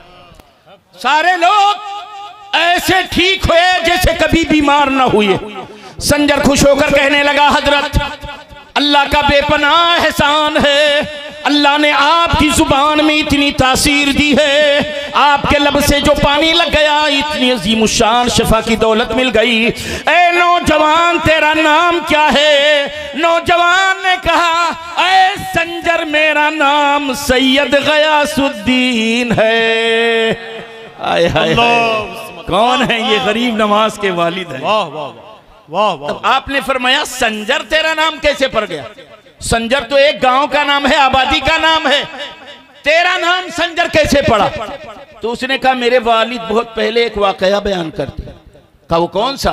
सारे लोग ऐसे ठीक हुए जैसे कभी बीमार ना हुए। संजर खुश होकर कहने लगा हजरत अल्लाह का बेपनाह एहसान है, अल्लाह ने आपकी जुबान में इतनी तासीर दी है, आपके लब से जो पानी लग गया इतनी अजीमुशान शफा की दौलत मिल गई। ए नौजवान तेरा नाम क्या है? नौजवान ने कहा ए संजर मेरा नाम सैयद गयासुद्दीन है। आए हाय कौन है ये? गरीब नवाज के वालिद है। वाह वाह वाह वाह। तब आपने फरमाया संजर तेरा नाम कैसे पड़ गया? संजर तो एक गांव का नाम है, आबादी का नाम है, तेरा नाम संजर कैसे पड़ा? तो उसने कहा मेरे वालिद बहुत पहले एक वाकया बयान करते। कहा वो कौन सा?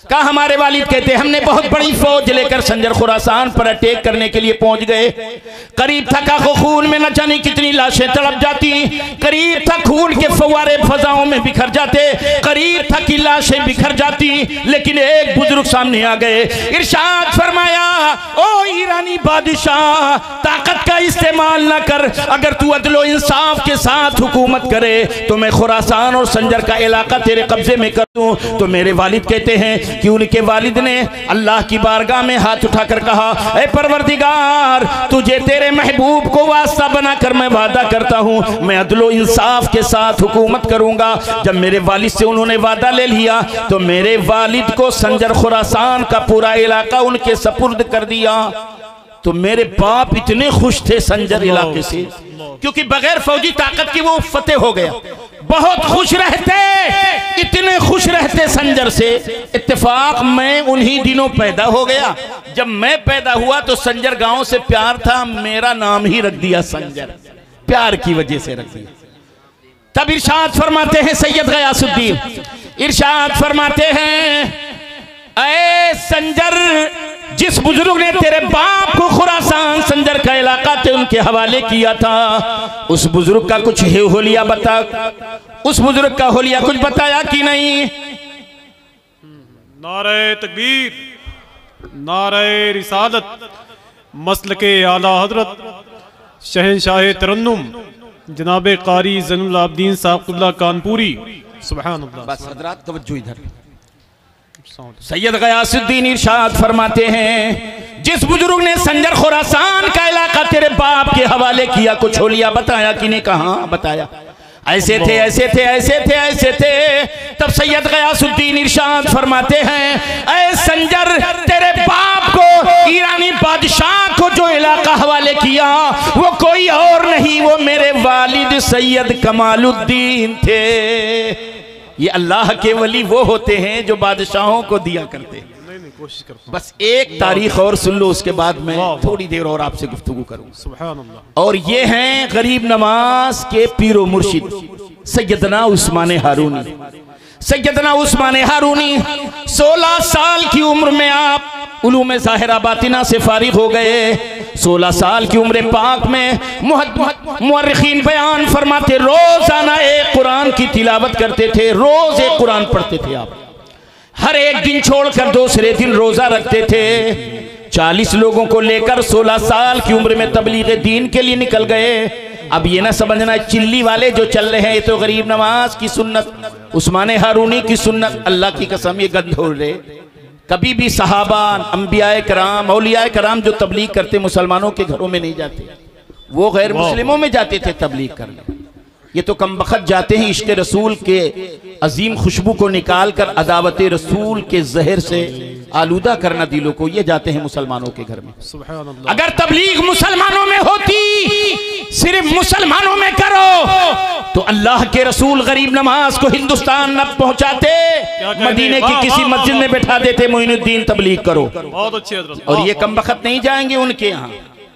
कहा हमारे वालिद कहते हमने बहुत बड़ी फौज लेकर संजर खुरासान पर अटैक करने के लिए पहुंच गए। करीब था का खून में न जाने कितनी लाशें तड़प जाती, करीब था खून के फव्वारे फजाओं में बिखर जाते, करीब था कि लाशें बिखर जाती, लेकिन एक बुजुर्ग सामने आ गए। इरशाद फरमाया, ओ ईरानी बादशाह, ताकत का इस्तेमाल न कर, अगर तू अदलो इंसाफ के साथ हुकूमत करे तो मैं खुरासान और संजर का इलाका तेरे कब्जे में कर दूं। तो मेरे वालिद कहते हैं कि उनके वालिद ने अल्लाह की बारगाह में हाथ उठाकर कहा, ऐ परवरदिगार, तुझे तेरे महबूब को वास्ता बनाकर मैं वादा करता हूँ मैं अदलो इंसाफ के साथ हुकूमत करूंगा। जब मेरे वालिद से उन्होंने वादा ले लिया तो मेरे वालिद को संजर खुरासान का पूरा इलाका उनके सपुर्द कर दिया। तो मेरे बाप इतने खुश थे संजर इलाके से, क्योंकि बगैर फौजी ताकत की वो फतेह हो गया। बहुत खुश रहते, इतने खुश रहते संजर से। इत्तेफाक मैं उन्हीं दिनों पैदा हो गया। जब मैं पैदा हुआ तो संजर गांव से प्यार था, मेरा नाम ही रख दिया संजर, प्यार की वजह से रख दिया। तब इरशाद फरमाते हैं सैयद गयासुद्दीन, इरशाद फरमाते हैं, ऐ संजर, जिस बुजुर्ग ने तेरे बाप को खुरासान संजर का इलाका थे उनके हवाले किया था, उस बुजुर्ग का कुछ है होलिया बता, उस बुजुर्ग का होलिया कुछ बताया कि नहीं? नारे तकबीर, नारे रिसालत, मसलके आला हजरत शहंशाह तरन्नुम जनाब कारी ज़ैनुल आबिदीन साहब क़िबला कानपुरी, सुभान अल्लाह। बस हजरात तवज्जो इधर। सैयद गयासुद्दीन इरशाद फरमाते हैं, जिस बुजुर्ग ने संजर खुरासान का इलाका तेरे बाप के हवाले किया, कुछ होलिया बताया कि नहीं? कहा बताया, ऐसे थे ऐसे थे ऐसे थे ऐसे थे। तब सैयद गयासुद्दीन इरशाद फरमाते हैं, ऐ संजर, तेरे बाप को ईरानी बादशाह को जो इलाका हवाले किया वो कोई और नहीं, वो मेरे वालिद सैयद कमालुद्दीन थे। ये अल्लाह के वली वो होते हैं जो बादशाहों को दिया करते हैं। बस एक तारीख और सुन लो, उसके बाद मैं थोड़ी देर और आपसे गुफ्तगू करूंगा। सुभान अल्लाह। और ये हैं गरीब नवाज के पीरो मुर्शिद सैयदना उस्मान हारूनी। सैयदना उस्मान हारूनी सोलह साल की उम्र में आप उलूम ज़ाहिरा बातिना से फारिग हो गए। सोलह साल की उम्र पाक में मुअर्रिखीन बयान फरमाते, रोजाना एक कुरान की तिलावत करते थे, रोज एक कुरान पढ़ते थे आप। हर एक दिन छोड़कर दूसरे दिन रोजा रखते थे। चालीस लोगों को लेकर सोलह साल की उम्र में तबलीग दीन के लिए निकल गए। अब ये ना समझना चिल्ली वाले जो चल रहे हैं ये तो गरीब नवाज की सुन्नत, उस्मान हारूनी की सुन्नत। अल्लाह की कसम ये गंध हो रहे। कभी भी सहाबा, अंबियाए कराम, औलियाए कराम जो तबलीग करते मुसलमानों के घरों में नहीं जाते, वो गैर मुस्लिमों में जाते थे तबलीग करने। ये तो कम बखत जाते हैं इश्क रसूल के अजीम खुशबू को निकाल कर अदावत रसूल के जहर से आलूदा करना दिलों को, ये जाते हैं मुसलमानों के घर में। अगर तबलीग मुसलमानों में होती, सिर्फ मुसलमानों में करो, तो अल्लाह के रसूल गरीब नवाज को हिंदुस्तान न पहुंचाते, मदीने की किसी मस्जिद में बैठा देते, मोइनुद्दीन तबलीग करो। बहुत अच्छे। और ये कम बखत नहीं जाएंगे उनके यहाँ।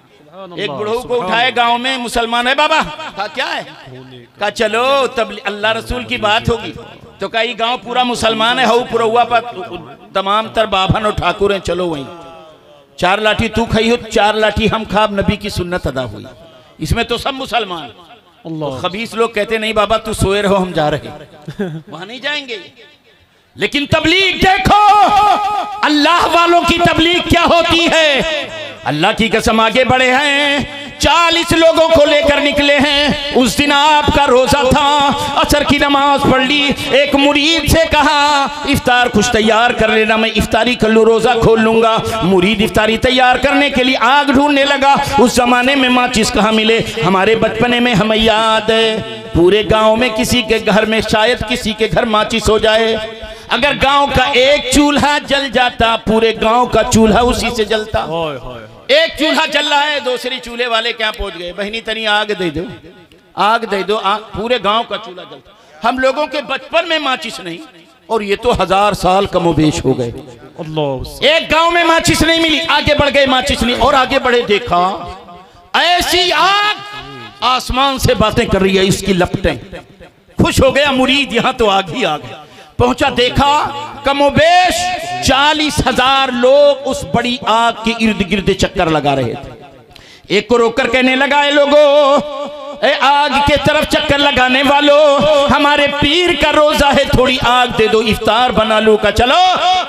एक बुढ़ऊ को उठाए गांव में, मुसलमान है बाबा, कहा क्या है? कहा चलो तब अल्लाह रसूल की बात होगी। तो कई गांव पूरा मुसलमान है, हऊ पुरौआ पर तमाम तर बाभन और ठाकुर हैं, चलो वहीं। चार लाठी तू खाई हो, चार लाठी हम खाब, नबी की सुन्नत अदा हुई। इसमें तो सब मुसलमान। तो खबीस लोग कहते नहीं बाबा तू सोए रहो, हम जा रहे, वहां नहीं जाएंगे। लेकिन तबलीग देखो, अल्लाह वालों की तबलीग क्या होती है। अल्लाह की कसम आगे बढ़े हैं, चालीस लोगों को लेकर निकले हैं। उस दिन आपका रोजा था, असर की नमाज पढ़ ली। एक मुरीद से कहा इफ्तार कुछ तैयार कर लेना, मैं इफ्तारी कर लूँ, रोजा खोल लूंगा। मुरीद इफ्तारी तैयार करने के लिए आग ढूंढने लगा। उस जमाने में माचिस कहाँ मिले, हमारे बचपने में हमें याद है पूरे गांव में किसी के घर में शायद किसी के घर माचिस हो जाए, अगर गांव का एक चूल्हा जल जाता पूरे गांव का चूल्हा उसी से जलता। एक चूल्हा जल रहा है, दूसरी चूल्हे वाले क्या पहुंच गए, बहनी तनी आग दे दो, आग दे दो, आग, पूरे गांव का चूल्हा जलता। हम लोगों के बचपन में माचिस नहीं, और ये तो हजार साल कमोबेश हो गए। एक गांव में माचिस नहीं मिली, आगे बढ़ गए माचिस नहीं, और आगे बढ़े देखा ऐसी आग आसमान से बातें कर रही है, इसकी लपटें। खुश हो गया मुरीद, यहां तो आग ही आग है। पहुंचा देखा कमोबेश चालीस हजार लोग उस बड़ी आग के इर्द गिर्द चक्कर लगा रहे थे। एक को रोककर कहने लगा, ए लोगों, ए आग के तरफ चक्कर लगाने वालों, हमारे पीर का रोजा है, थोड़ी आग दे दो, इफ्तार बना लो। का चलो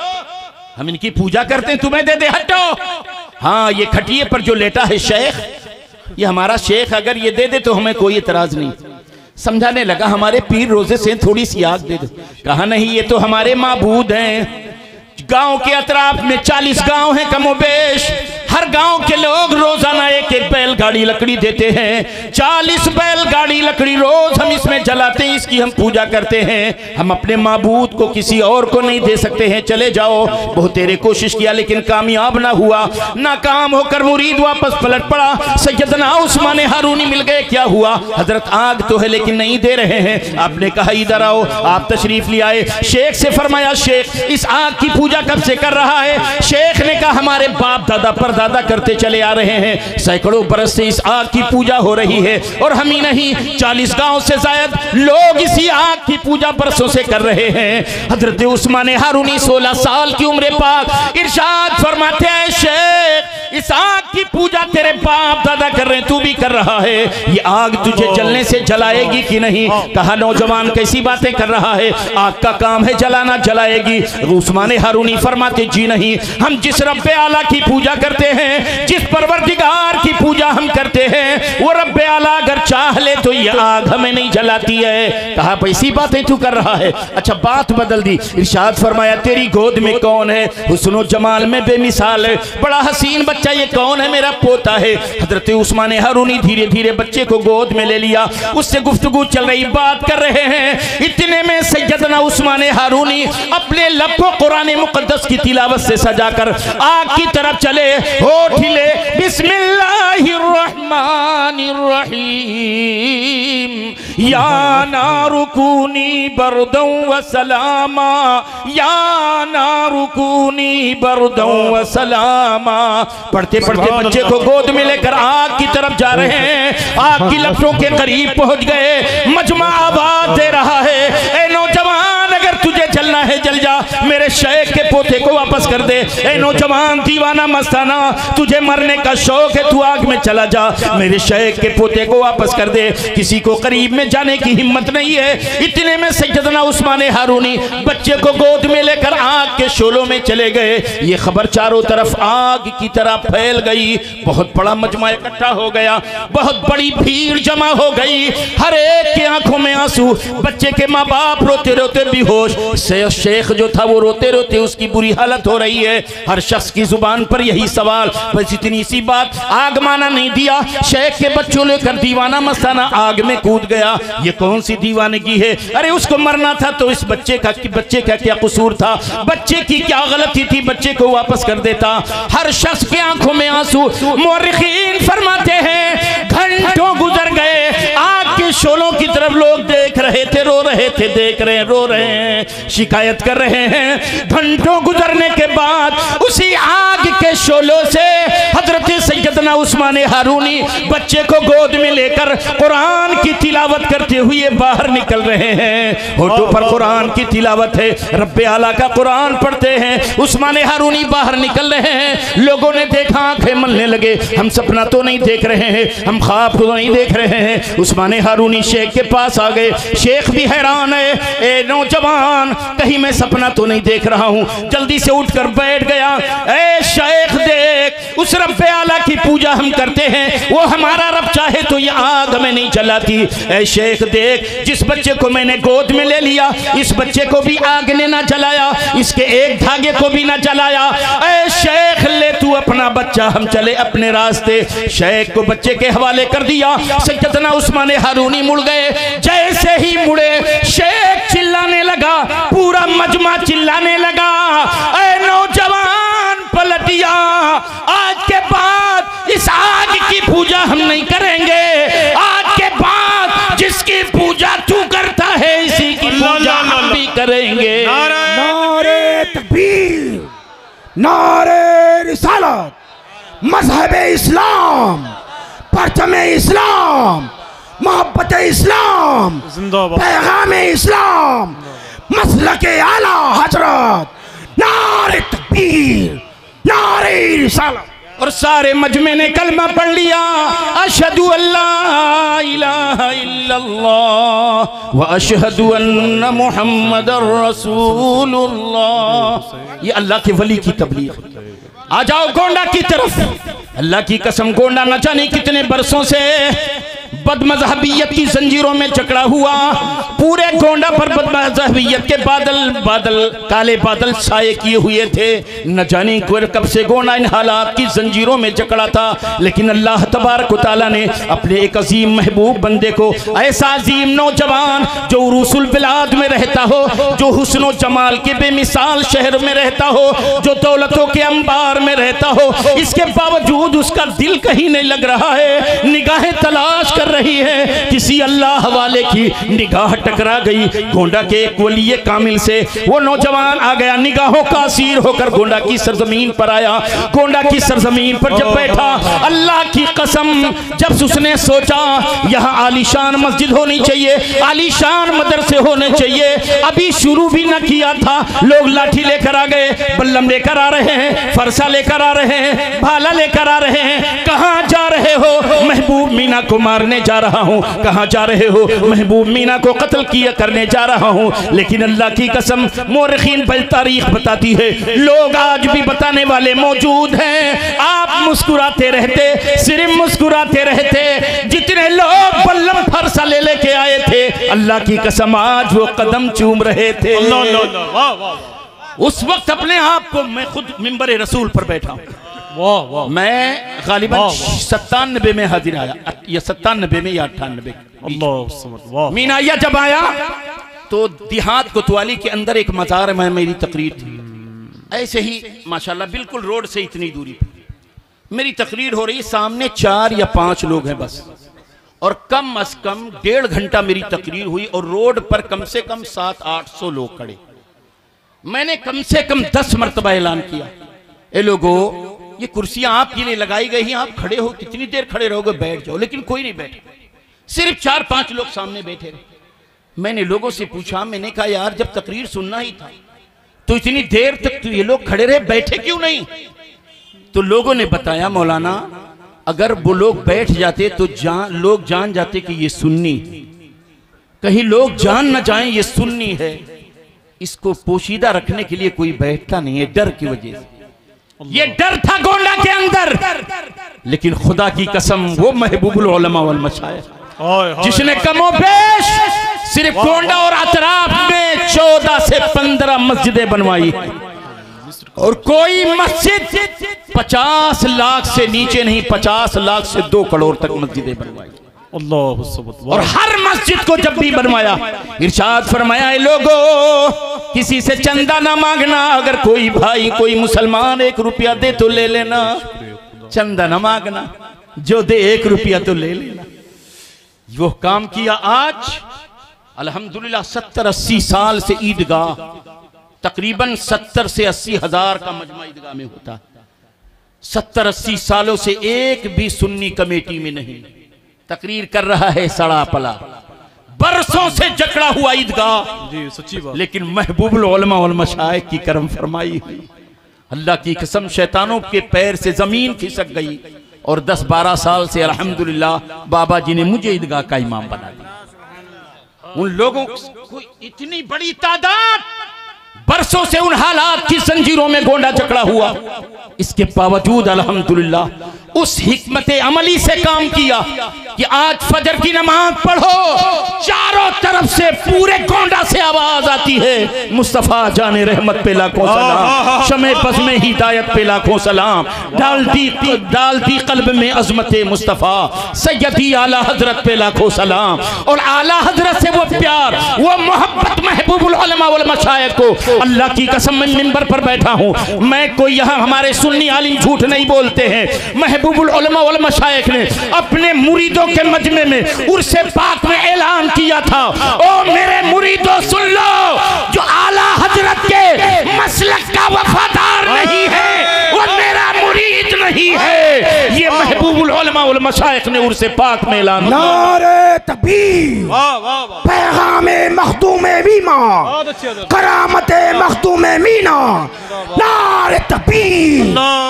हम इनकी पूजा करते हैं, तुम्हें दे दे, हटो। हाँ, ये खटिए पर जो लेटा है शेख, ये हमारा शेख, अगर ये दे दे तो हमें कोई इतराज नहीं। समझाने लगा, हमारे पीर रोजे से थोड़ी सी आग दे दो। कहा नहीं, ये तो हमारे माबूद हैं। गांव के अतराफ में चालीस गांव हैं कमोबेश, हर गांव के लोग रोजाना एक एक बैलगाड़ी लकड़ी देते हैं। चालीस बैलगाड़ी लकड़ी रोज हम इसमें जलाते हैं, इसकी हम पूजा करते हैं। हम अपने माबूद को किसी और को नहीं दे सकते हैं। चले जाओ। बहुत तेरे कोशिश किया लेकिन कामयाब ना हुआ। नाकाम होकर मुरीद वापस पलट पड़ा। सैयदना उस्मान हारूनी मिल गए। क्या हुआ? हजरत आग तो है लेकिन नहीं दे रहे हैं। आपने कहा इधर आओ। आप तशरीफ ले आए। शेख से फरमाया, शेख इस आग की पूजा कब से कर रहा है? शेख ने कहा, हमारे बाप दादा पर दादा करते चले आ रहे हैं। सैकड़ों बरस से इस आग की पूजा हो रही है और हम ही नहीं, चालीस गांव से जायद लोग इसी आग की पूजा बरसों से कर रहे हैं। हजरत उस्मान हारूनी सोलह साल की उम्र पाक इरशाद फरमाते हैं, शेख इस आग की पूजा तेरे बाप दादा कर रहे हैं, तू भी कर रहा है। ये आग तुझे जलने से जलाएगी कि नहीं? कहा, नौजवान कैसी बातें कर रहा है, आग का काम है जलाना, जलाएगी। उस्मान हारूनी फरमाते, जी नहीं, हम जिस रब्बे आला की पूजा करते हैं, जिस परवरदिगार की पूजा हम करते हैं, वो रब्बे आला अगर चाह ले तो ये आग हमें नहीं जलाती है। कहा, ऐसी बातें तू कर रहा है? अच्छा, बात बदल दी। इरशाद फरमाया, तेरी गोद में कौन है? हुस्न जमाल में बेमिसाल है, बड़ा हसीन बच्चा, ये कौन है? मेरा पोता है। हजरत उस्मान हारूनी धीरे धीरे बच्चे को गोद में ले लिया। उससे गुफ्तगू चल रही, बात कर रहे हैं। इतने में सैयदना उस्मान हारूनी अपने लब को कुरान मुकद्दस की तिलावत से सजाकर आग की तरफ चले। होठ हिले, बिस्मिल्लाहिर रहमानिर रहीम, या नारुकूनी बरदं व सलामा, या नारुकूनी बरदं व सलामा। पढ़ते पढ़ते बच्चे को गोद में लेकर आग की तरफ जा रहे हैं। आग की लपटों के करीब पहुंच गए। मजमा आवाज दे रहा है, ए नौजवान, अगर तुझे जलना है जल जा, मेरे शेख के पोते को वापस कर दे। ए नौजवान दीवाना मस्ताना, तुझे मरने का शौक है, तू आग में चला जा, मेरे शेख के पोते को वापस कर दे। किसी को करीब में जाने की हिम्मत नहीं है। इतने में सैयदना उस्मान हारूनी बच्चे को गोद में लेकर आग के शोलों में चले गए। ये खबर चारों तरफ आग की तरह फैल गई। बहुत बड़ा मजमा इकट्ठा हो गया, बहुत बड़ी भीड़ जमा हो गई। हर एक की आंखों में आंसू। बच्चे के माँ बाप रोते रोते बेहोश। शेख जो था वो रोते रोते उसकी बुरी हालत हो रही है। हर शख्स की जुबान पर यही सवाल, बस इतनी सी बात। आग माना नहीं दिया। शेख के बच्चों लेकर दीवाना मस्ताना आग में कूद गया। ये कौन सी दीवानगी है? अरे उसको मरना था तो इस बच्चे का बच्चे का क्या कसूर था? बच्चे की क्या गलती थी? बच्चे को वापस कर देता। हर शख्स की आंखों में आंसू। मुअर्रिखीन फरमाते हैं, घंटों गुजर गए। आग के शोलों की तरफ लोग देख रहे थे, रो रहे थे, देख रहे हैं, रो रहे हैं, शिकायत कर रहे हैं। घंटों गुजरने के बाद उसी आग के शोलों से हजरत सैयदना उस्मान हारूनी बच्चे को गोद में लेकर कुरान की तिलावत करते हुए बाहर निकल रहे हैं। होठों पर कुरान की तिलावत है, रब्बे आला का कुरान पढ़ते हैं। उस्मान हारूनी बाहर निकल रहे हैं। लोगों ने देखा, आंखें मलने लगे। हम सपना तो नहीं देख रहे हैं, हम ख्वाब तो नहीं देख रहे हैं। उस्मान हारूनी शेख के पास आ गए। शेख भी हैरान है, ए नौजवान, कहीं मैं सपना तो नहीं देख रहा हूं। जल्दी से उठकर बैठ गया। ए शेख देख, उस रब्बे आला की पूजा हम करते हैं, वो हमारा रब चाहे तो ये आग हमें नहीं जलाती। ए शेख देख, जिस बच्चे को मैंने गोद में ले लिया, इस बच्चे को भी आग ने ना जलाया, इसके एक धागे को भी ना जलाया। ए शेख ले तू अपना बच्चा, हम चले अपने रास्ते। शेख को बच्चे के हवाले कर दिया। सैयदना उस्मान हारूनी मुड़ गए। जैसे ही मुड़े, शेख चिल्लाने लगा, पूरा मजमा चिल्लाने लगा, ए नौजवान पलटिया, आज के बाद इस आग की पूजा हम नहीं करेंगे। आज के बाद जिसकी पूजा तू करता है, इसी की पूजा हम भी करेंगे। नारे तकबीर, नारे रिसालत, मजहब इस्लाम, परचम इस्लाम, मोहब्बत इस्लाम, पैगाम इस्लाम, मसलक आला हजरत। नारे नारे तकबीर, नारे रिसालत। और सारे मजमे ने कलमा पढ़ लिया, अशहदु अल्ला इलाहा इल्लल्लाह व अशहदु अन्ना मुहम्मदर रसूलुल्लाह। ये अल्लाह के वली की तबलीग। आ जाओ गोंडा की तरफ। अल्लाह की कसम गोंडा न जाने कितने बरसों से बदमज़हबियत की जंजीरों में जकड़ा हुआ। पूरे गोंडा पर बदमज़हबियत के बादल बादल काले बादल छाए किए हुए थे। न जाने कब से गोंडा इन हालात की जंजीरों में जकड़ा था, लेकिन अल्लाह तबारक व तआला ने अपने एक अजीम महबूब बंदे को, ऐसा अजीम नौजवान जो उरूसुल बिलाद में रहता हो, जो हुस्न जमाल के बेमिसाल शहर में रहता हो, जो दौलतों के अंबार में रहता हो, इसके बावजूद उसका दिल कहीं नहीं लग रहा है। निगाहें तलाश कर रही है, किसी अल्लाह वाले की निगाह टकरा गई। गोंडा के एक वली कामिल से वो नौजवान आ गया, निगाहों का असीर होकर गोंडा की सरजमीन पर आया। गोंडा की सरजमीन पर जब बैठा, अल्लाह की कसम जब उसने सोचा यहाँ आलीशान मस्जिद होनी चाहिए, आलीशान मदरसे होने चाहिए, अभी शुरू भी न किया था, लोग लाठी लेकर आ गए, बल्लम लेकर आ रहे हैं, फरसा लेकर आ रहे हैं, भाला लेकर आ रहे हैं। कहाँ जा रहे हो? महबूब मीना को मारने जा रहा हूँ। कहाँ जा रहे हो? महबूब मीना को कत्ल किया करने जा रहा हूँ। लेकिन अल्लाह की कसम मोरखीन बल तारीख बताती है, लोग आज भी बताने वाले मौजूद हैं। आप मुस्कुराते रहते, सिर्फ मुस्कुराते रहते। जितने लोग बल्लम फरसा ले लेके आए थे, अल्लाह की कसम आज वो कदम चूम रहे थे। उस वक्त अपने आप को, मैं खुद मिंबर रसूल पर बैठा हूँ, वाह वाह, मैं गालिबन सत्तानबे में हाजिर आया, या सत्तानबे में या अट्ठानबे। मीनाया जब आया तो देहात कोतवाली के अंदर एक मज़ार में मेरी तकरीर थी। ऐसे ही माशाल्लाह बिल्कुल रोड से इतनी दूरी पर मेरी तकरीर हो रही, सामने चार या पांच लोग हैं बस, और कम अज कम डेढ़ घंटा मेरी तकरीर हुई, और रोड पर कम से कम सात आठ सौ लोग खड़े। मैंने कम से कम दस मरतबा ऐलान किया, ए लोगो ये कुर्सियां आपके लिए लगाई गई हैं, आप खड़े हो, कितनी देर खड़े रहोगे, बैठ जाओ। लेकिन कोई नहीं बैठे, सिर्फ चार पांच लोग सामने बैठे रहे। मैंने लोगों से पूछा, मैंने कहा यार जब तकरीर सुनना ही था तो इतनी देर तक तो ये लोग खड़े रहे, बैठे क्यों नहीं? तो लोगों ने बताया, मौलाना अगर वो लोग बैठ जाते तो जान लोग जान जाते कि ये सुन्नी, कहीं लोग जान न जाएं ये सुन्नी है। इसको पोशीदा रखने के लिए कोई बैठता नहीं है, डर की वजह से। ये डर था गोंडा के अंदर। लेकिन खुदा की कसम वो महबूबुल उलमा वल मशाइख जिसने कमो बेश सिर्फ गोंडा और अतराफ में चौदह से पंद्रह मस्जिदें बनवाई, और कोई मस्जिद पचास लाख से नीचे नहीं, पचास लाख से दो करोड़ तक मस्जिदें बनवाई। अल्लाह। और हर मस्जिद को जब भी बनवाया, इरशाद फरमाया, लोगों किसी से चंदा ना मांगना, अगर कोई भाई कोई मुसलमान एक रुपया दे तो ले लेना, चंदा ना मांगना, जो दे एक रुपया तो ले लेना। वो काम किया। आज अल्हम्दुलिल्लाह सत्तर अस्सी साल से ईदगाह तकरीबन सत्तर से अस्सी हजार का मजमा ईदगाह में होता। सत्तर अस्सी सालों से एक भी सुन्नी कमेटी में नहीं तकरीर कर रहा है सड़ा पला, बरसों से जकड़ा हुआ ईदगाह। जी सच्ची बात। लेकिन महबूबुल उलमा वल मशाइख की करम फरमाई, अल्लाह की कसम शैतानों के पैर से जमीन खिसक गई, और दस बारह साल से अल्हम्दुलिल्लाह बाबा जी ने मुझे ईदगाह का इमाम बना दिया। उन लोगों को इतनी बड़ी तादाद, बरसों से उन हालात की जंजीरों में गोंडा जकड़ा हुआ, इसके बावजूद अल्हम्दुलिल्लाह उस हिकमत अमली से काम किया कि आज फजर की नमाज पढ़ो, चारों तरफ से पूरे गोंडा से आवाज आती है, मुस्तफा जाने रहमत पे लाखों सलाम, शमे पस में हिदायत पे लाखों सलाम, डालती डालती कल्ब में अजमत मुस्तफा, सैयदी आला हजरत पे लाखों सलाम। और आला हजरत से वो प्यार, वो मोहब्बत महबूबुल उलमा वल मशाइख को, अल्लाह की कसम मैं मिंबर पर बैठा हूँ, मैं कोई यहाँ हमारे सुन्नी आलिम झूठ नहीं बोलते हैं। महबूबुल उलमा वल मशाइख ने अपने मुरीदों के मजमे में उर्से पाक में ऐलान किया था, ओ मेरे मुरीदों सुन लो, जो आला हजरत के मसलक का वफादार नहीं है वो मेरा मुरीद नहीं है। ये महबूबुल उलमा वल मशाइख ने उर्से पाक में ऐलान किया। नारे तकबीर, पैगामे मखदूमे बीमा, करामत मखदूम मीना, नारे तकबीर,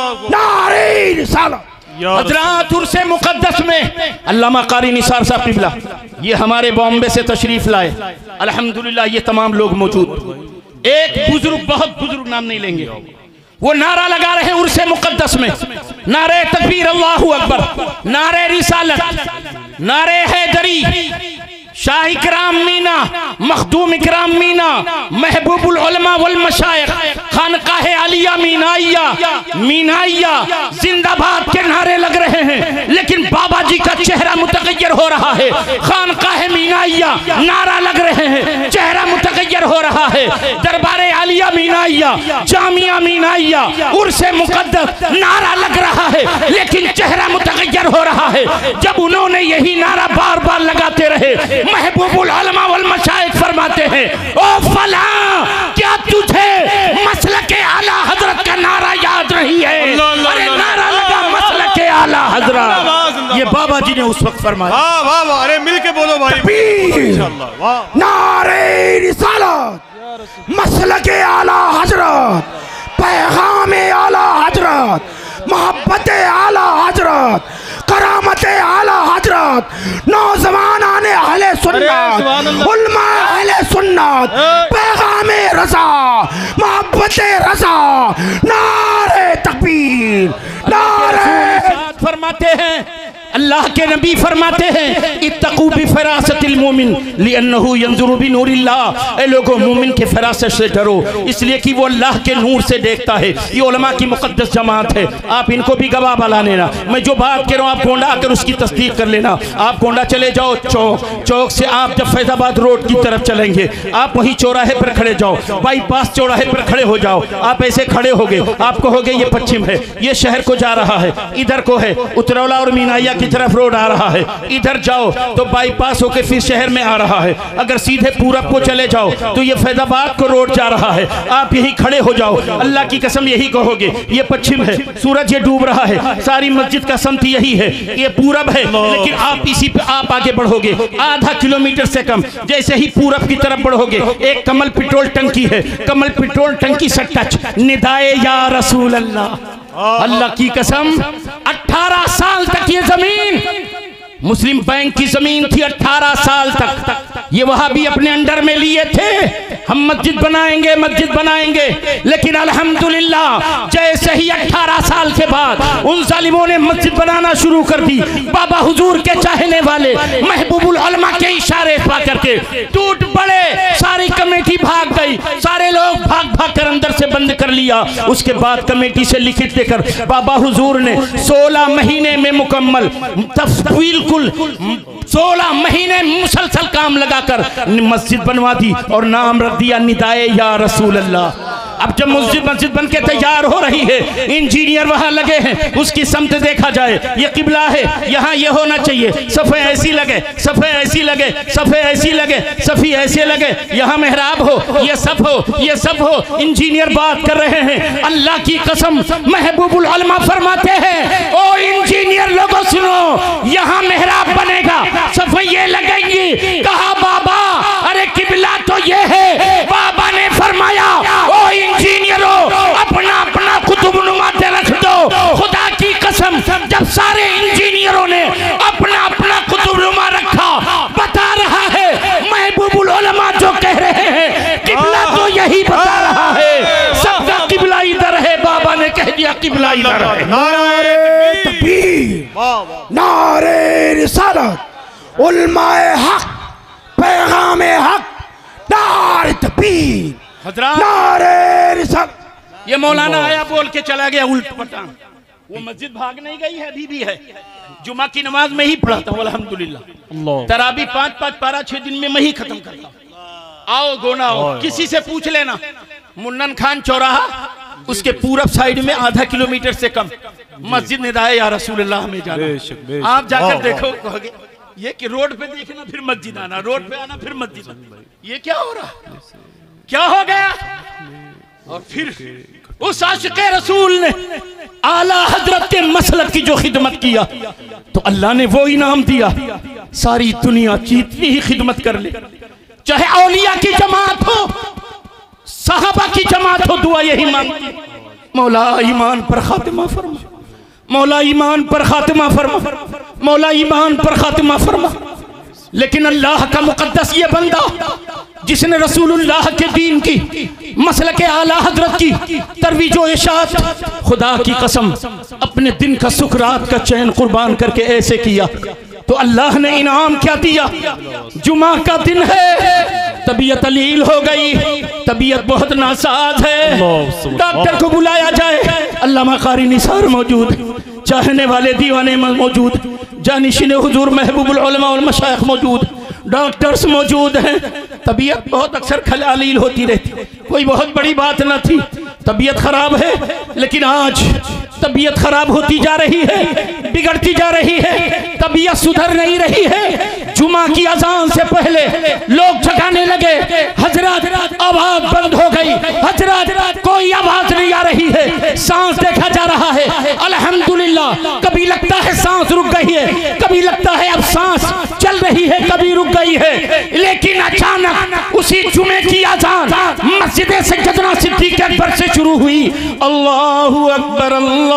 नारे रिसालत। हजरात उर्से मुकद्दस में अल्लामा कारी निसार साहब क़िबला ये हमारे बॉम्बे से तशरीफ लाए। अल्हम्दुलिल्लाह ये तमाम लोग मौजूद। एक बुजुर्ग, बहुत बुजुर्ग, नाम नहीं लेंगे, वो नारा लगा रहे हैं उर्से मुकद्दस में, नारे तकबीर अल्लाहु अकबर, नारे रिसालत, नारे हैदरी, शाह इकराम मीना, मखदूम इकराम मीना, महबूबुल उलमा वल मशाइख, खानकाह आलिया मीनाइया, मीनाइया जिंदाबाद के नारे लग रहे हैं, लेकिन बाबा जी का चेहरा मुतगय्यर हो रहा है। खानकाह मीनाइया नारा लग रहे हैं, चेहरा मुतगय्यर हो रहा है। दरबारे आलिया मीनाइया, जामिया मीनाइया, उर्से मुकद्दस नारा लग रहा है, लेकिन चेहरा मुतगय्यर हो रहा है। जब उन्होंने यही नारा बार बार लगाते रहे, महबूबुल उलमा वल मशाइख फरमाते हैं, ओ फला क्या तुझे मसलके आला हजरत का नारा याद नहीं है? अरे नारा लगा मसलके आला हजरत, ये बाबा जी ने उस वक्त फरमाया। वाह वाह वाह, अरे मिलके बोलो भाई, माशाअल्लाह, वाह। नारे रिसालत, मसलके आला हजरत, पैगाम आला हजरत, मोहब्बत आला हजरत, करामत आला हजरत, नौजवान आने अहले सुन्नत, उलमा अहले सुन्नत, पैगाम रज़ा, मोहब्बत रज़ा, नारे तकबीर, नारे फरमाते हैं, अल्लाह के नबी फरमाते हैं, इत्तकू बिफरासतिल मोमिन लिअन्नहु यंजुरु बिनूरिल्लाह, ए लोगों मोमिन के फरासत से डरो, इसलिए कि वो अल्लाह के नूर से देखता है। ये उलमा की मुकद्दस जमात है, आप इनको भी गवाह बना लेना। मैं जो बात कह रहा हूँ आप गोंडा आकर उसकी तस्दीक कर लेना। आप गोंडा चले जाओ, चौक चौक से आप जब फैजाबाद रोड की तरफ चलेंगे, आप वहीं चौराहे पर खड़े जाओ, बाईपास चौराहे पर खड़े हो जाओ। आप ऐसे खड़े हो गए, आप कहोगे ये पश्चिम है, ये शहर को जा रहा है, इधर को है उतरौला और मीनाइया की तरफ रोड आ रहा है, इधर जाओ तो बाईपास होके फिर शहर में आ रहा है। अगर सीधे पूरब को चले जाओ तो ये फैजाबाद को रोड जा रहा है। आप यही खड़े हो जाओ, अल्लाह की कसम यही कहोगे ये पश्चिम है, सूरज ये डूब रहा है, सारी मस्जिद का समत यही है, ये पूरब है, लेकिन आप इसी पे आप आगे बढ़ोगे आधा किलोमीटर से कम, जैसे ही पूरब की तरफ बढ़ोगे एक कमल पेट्रोल टंकी है, कमल पेट्रोल टंकी से टच निदाए या रसूल अल्लाह, अल्लाह की कसम अठारह साल तक ये जमीन मुस्लिम बैंक की जमीन थी। अठारह साल तक ये वहां भी अपने अंडर में लिए थे, हम मस्जिद बनाएंगे मस्जिद बनाएंगे, लेकिन अल्हम्दुलिल्लाह जैसे ही अठारह साल के बाद उन जालिमों ने मस्जिद बनाना शुरू कर दी, बाबा हुजूर के चाहने वाले महबूबुल उलमा के इशारे पा करके टूट पड़े, सारी कमेटी भाग गई, सारे लोग भाग भाग कर अंदर से बंद कर लिया। उसके बाद कमेटी से लिखित देकर बाबा हुजूर ने सोलह महीने में मुकम्मल तफसील कुल सोलह महीने मुसलसल काम लगाकर मस्जिद बनवा दी और नाम रख दिया निदाए या रसूल अल्लाह। अब जब मस्जिद मस्जिद बन के तैयार हो रही है, इंजीनियर वहां लगे हैं, उसकी समत देखा जाए, ये किबला है, यहाँ ये होना चाहिए, सफ़े ऐसी लगे, सफ़े ऐसी लगे, सफ़े ऐसी लगे, सफ़ी ऐसे लगे, यहाँ मेहराब हो, ये सब हो, ये सब हो। इंजीनियर बात कर रहे हैं, अल्लाह की कसम महबूबुल उलमा फरमाते हैं, ओ इंजीनियर लोगों सुनो, यहाँ मेहराब बनेगा, सफ़े ये लगेंगी। कहा बाबा अरे किबला तो ये है। बाबा ने फरमाया ओ इंजीनियरों अपना अपना कुतुबनुमा रख दो। खुदा की कसम जब सारे इंजीनियरों ने अपना अपना कुतुबनुमा रखा, बता रहा है महबूबुल उलमा जो कह रहे हैं किबला तो यही बता रहा है, सबका किबला इधर है। बाबा ने कह दिया किबला इधर है। नारे तकबीर, नारे रिसालत, उलमाए हक, पैगामे हक, नारे तकबीर, नारे रिसालत। ये मौलाना आया बोल के चला गया उल्ट पटांग, वो मस्जिद भाग नहीं गई है, अभी भी है, जुमा की नमाज में ही पढ़ाता हूँ अल्हम्दुलिल्लाह। तराबी पांच पांच पारा छह दिन में मैं ही खत्म करता। आओ गोना आओ, किसी से पूछ लेना, मुन्नन खान चौराहा उसके पूरब साइड में आधा किलोमीटर से कम मस्जिद निदाए या रसूलुल्लाह में जाना। आप जाकर देखो, कहोगे ये कि रोड पे देखना फिर मस्जिद आना, रोड पे आना फिर मस्जिद आना, ये क्या हो रहा, क्या हो गया। और फिर उस आशिक़े रसूल ने आला हजरत के मसलक की जो खिदमत किया तो अल्लाह ने वो इनाम दिया। सारी दुनिया जितनी ही खिदमत कर ले, चाहे औलिया की जमात सहाबा की जमात हो दुआ यही मांगती, मौला ईमान पर खातिमा फरमा, मौला ईमान पर खातिमा फरमा, मौला ईमान पर खातिमा फरमा। लेकिन अल्लाह का मुकद्दस ये बंदा जिसने रसूलुल्लाह के दीन की मसल के आला हजरत की तरवीज व इशाअत, खुदा की कसम अपने दिन का सुख रात का चैन कुर्बान करके ऐसे किया तो अल्लाह ने इनाम क्या दिया। जुमा का दिन है, तबीयत अलील हो गई, तबीयत बहुत नासाज है, डॉक्टर को बुलाया जाए। अल्लामा कारी निसार मौजूद, चाहने वाले दीवाने मौजूद, जानिशीन हुजूर महबूबुल उलमा वल मशाइख मौजूद, डॉक्टर्स मौजूद हैं। तबीयत बहुत अक्सर खलालील होती रहती, कोई बहुत बड़ी बात न थी, तबीयत खराब है, लेकिन आज तबीयत खराब होती जा रही है, बिगड़ती जा रही है, तबीयत सुधर नहीं रही है। जुमा की अजान से पहले लोग जगाने लगे, हजरत आवाज बंद हो गई, हजरत कोई आवाज नहीं आ रही है, सांस देखा जा रहा है। अल्हम्दुलिल्लाह, कभी लगता है सांस रुक गई है, कभी लगता है अब सांस चल रही है, कभी रुक गई है, लेकिन अचानक उसी जुमे की अजान मस्जिद सैयदना सिद्दीक़ अकबर से शुरू हुई। अल्लाहु अकबर, अल्लाहु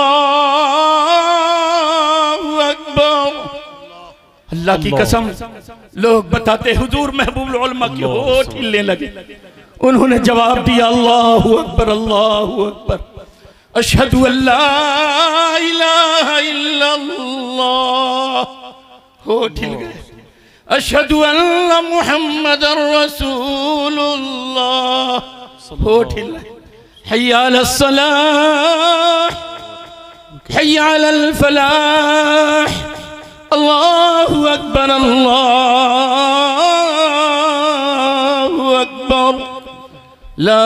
अकबर। अल्लाह की कसम, लोग बताते हुजूर महबूब उलमा की होठ हिलने लगे। उन्होंने जवाब दिया अल्लाहु अकबर, अल्लाहु अकबर, अशहदु अल्ला इलाहा इल्लल्लाह। होठ हिल गए। अशहदु अन्ना मुहम्मदर रसूलुल्लाह। होठ हिल गए। हय्या अलस सलाह, हय्या अलल फलाह। अल्लाहु अकबर, अल्लाहु अकबर, ला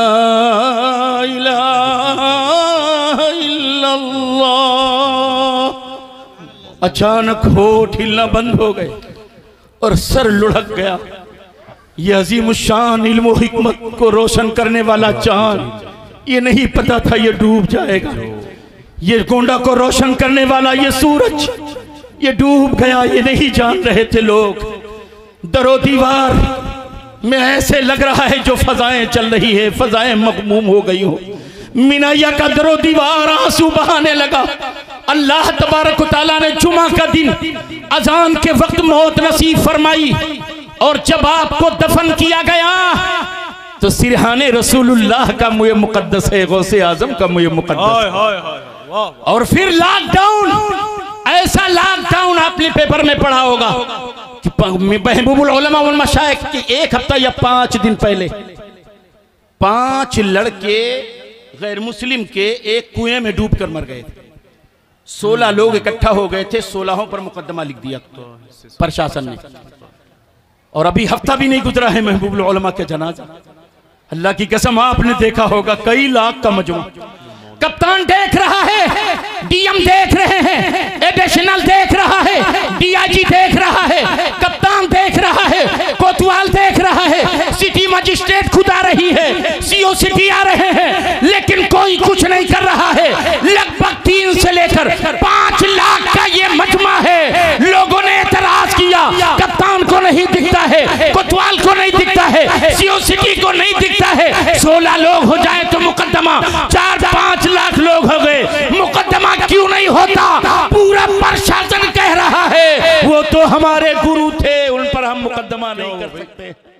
इलाहा इल्लल्लाह। अचानक होठ हिलना बंद हो गए और सर लुढ़क गया। ये अजीम शान इल्म व हिकमत को रोशन करने वाला चांद, ये नहीं पता था ये डूब जाएगा। ये गोंडा को रोशन करने वाला ये सूरज, ये डूब गया, ये नहीं जान रहे थे लोग। दरो दीवार में ऐसे लग रहा है जो फजाएं चल रही है, फजाएं मगमूम हो गई हो। मिनाया का दरो दीवार आंसू बहाने लगा। अल्लाह तबारक व तआला ने जुमा का दिन अजान के वक्त मौत नसीब फरमाई, और जब आपको दफन किया गया तो सिरहाने रसूलुल्लाह का मुझे मुकद्दस है, गौसे आजम का मुझे मुकद्दस। और फिर लॉकडाउन, ऐसा लॉकडाउन आपने पेपर में पढ़ा होगा कि महबूबुल उलमा वल मशाइख की एक हफ्ता या पांच दिन पहले पांच लड़के गैर मुस्लिम के एक कुएं में डूब कर मर गए थे। सोलह लोग इकट्ठा हो गए थे, सोलहों पर मुकदमा लिख दिया प्रशासन ने, और अभी हफ्ता भी नहीं गुजरा है महबूबुल उलमा के जनाजा। अल्लाह की कसम, आपने देखा होगा कई लाख का मजमा। कप्तान देख रहा है, डीएम देख रहे हैं, एडिशनल देख रहा है, डीआईजी देख रहा है, कप्तान देख रहा है, कोतवाल देख रहा है, सिटी मजिस्ट्रेट खुद आ रही है, सीओ सिटी आ रहे हैं, लेकिन कोई कुछ नहीं कर रहा है। लगभग तीन से लेकर पांच लाख का ये मजमा है। लोगों ने एतराज किया, कप्तान को नहीं दिखता है, कोतवाल को नहीं दिखता है, सीओ सिटी को नहीं दिखता है। सोलह लोग हो जाए तो मुकदमा, चार पांच लाख लोग हो गए, मुकदमा क्यों नहीं होता? पूरा प्रशासन कह रहा है वो तो हमारे गुरु थे, उन पर हम मुकदमा नहीं कर सकते।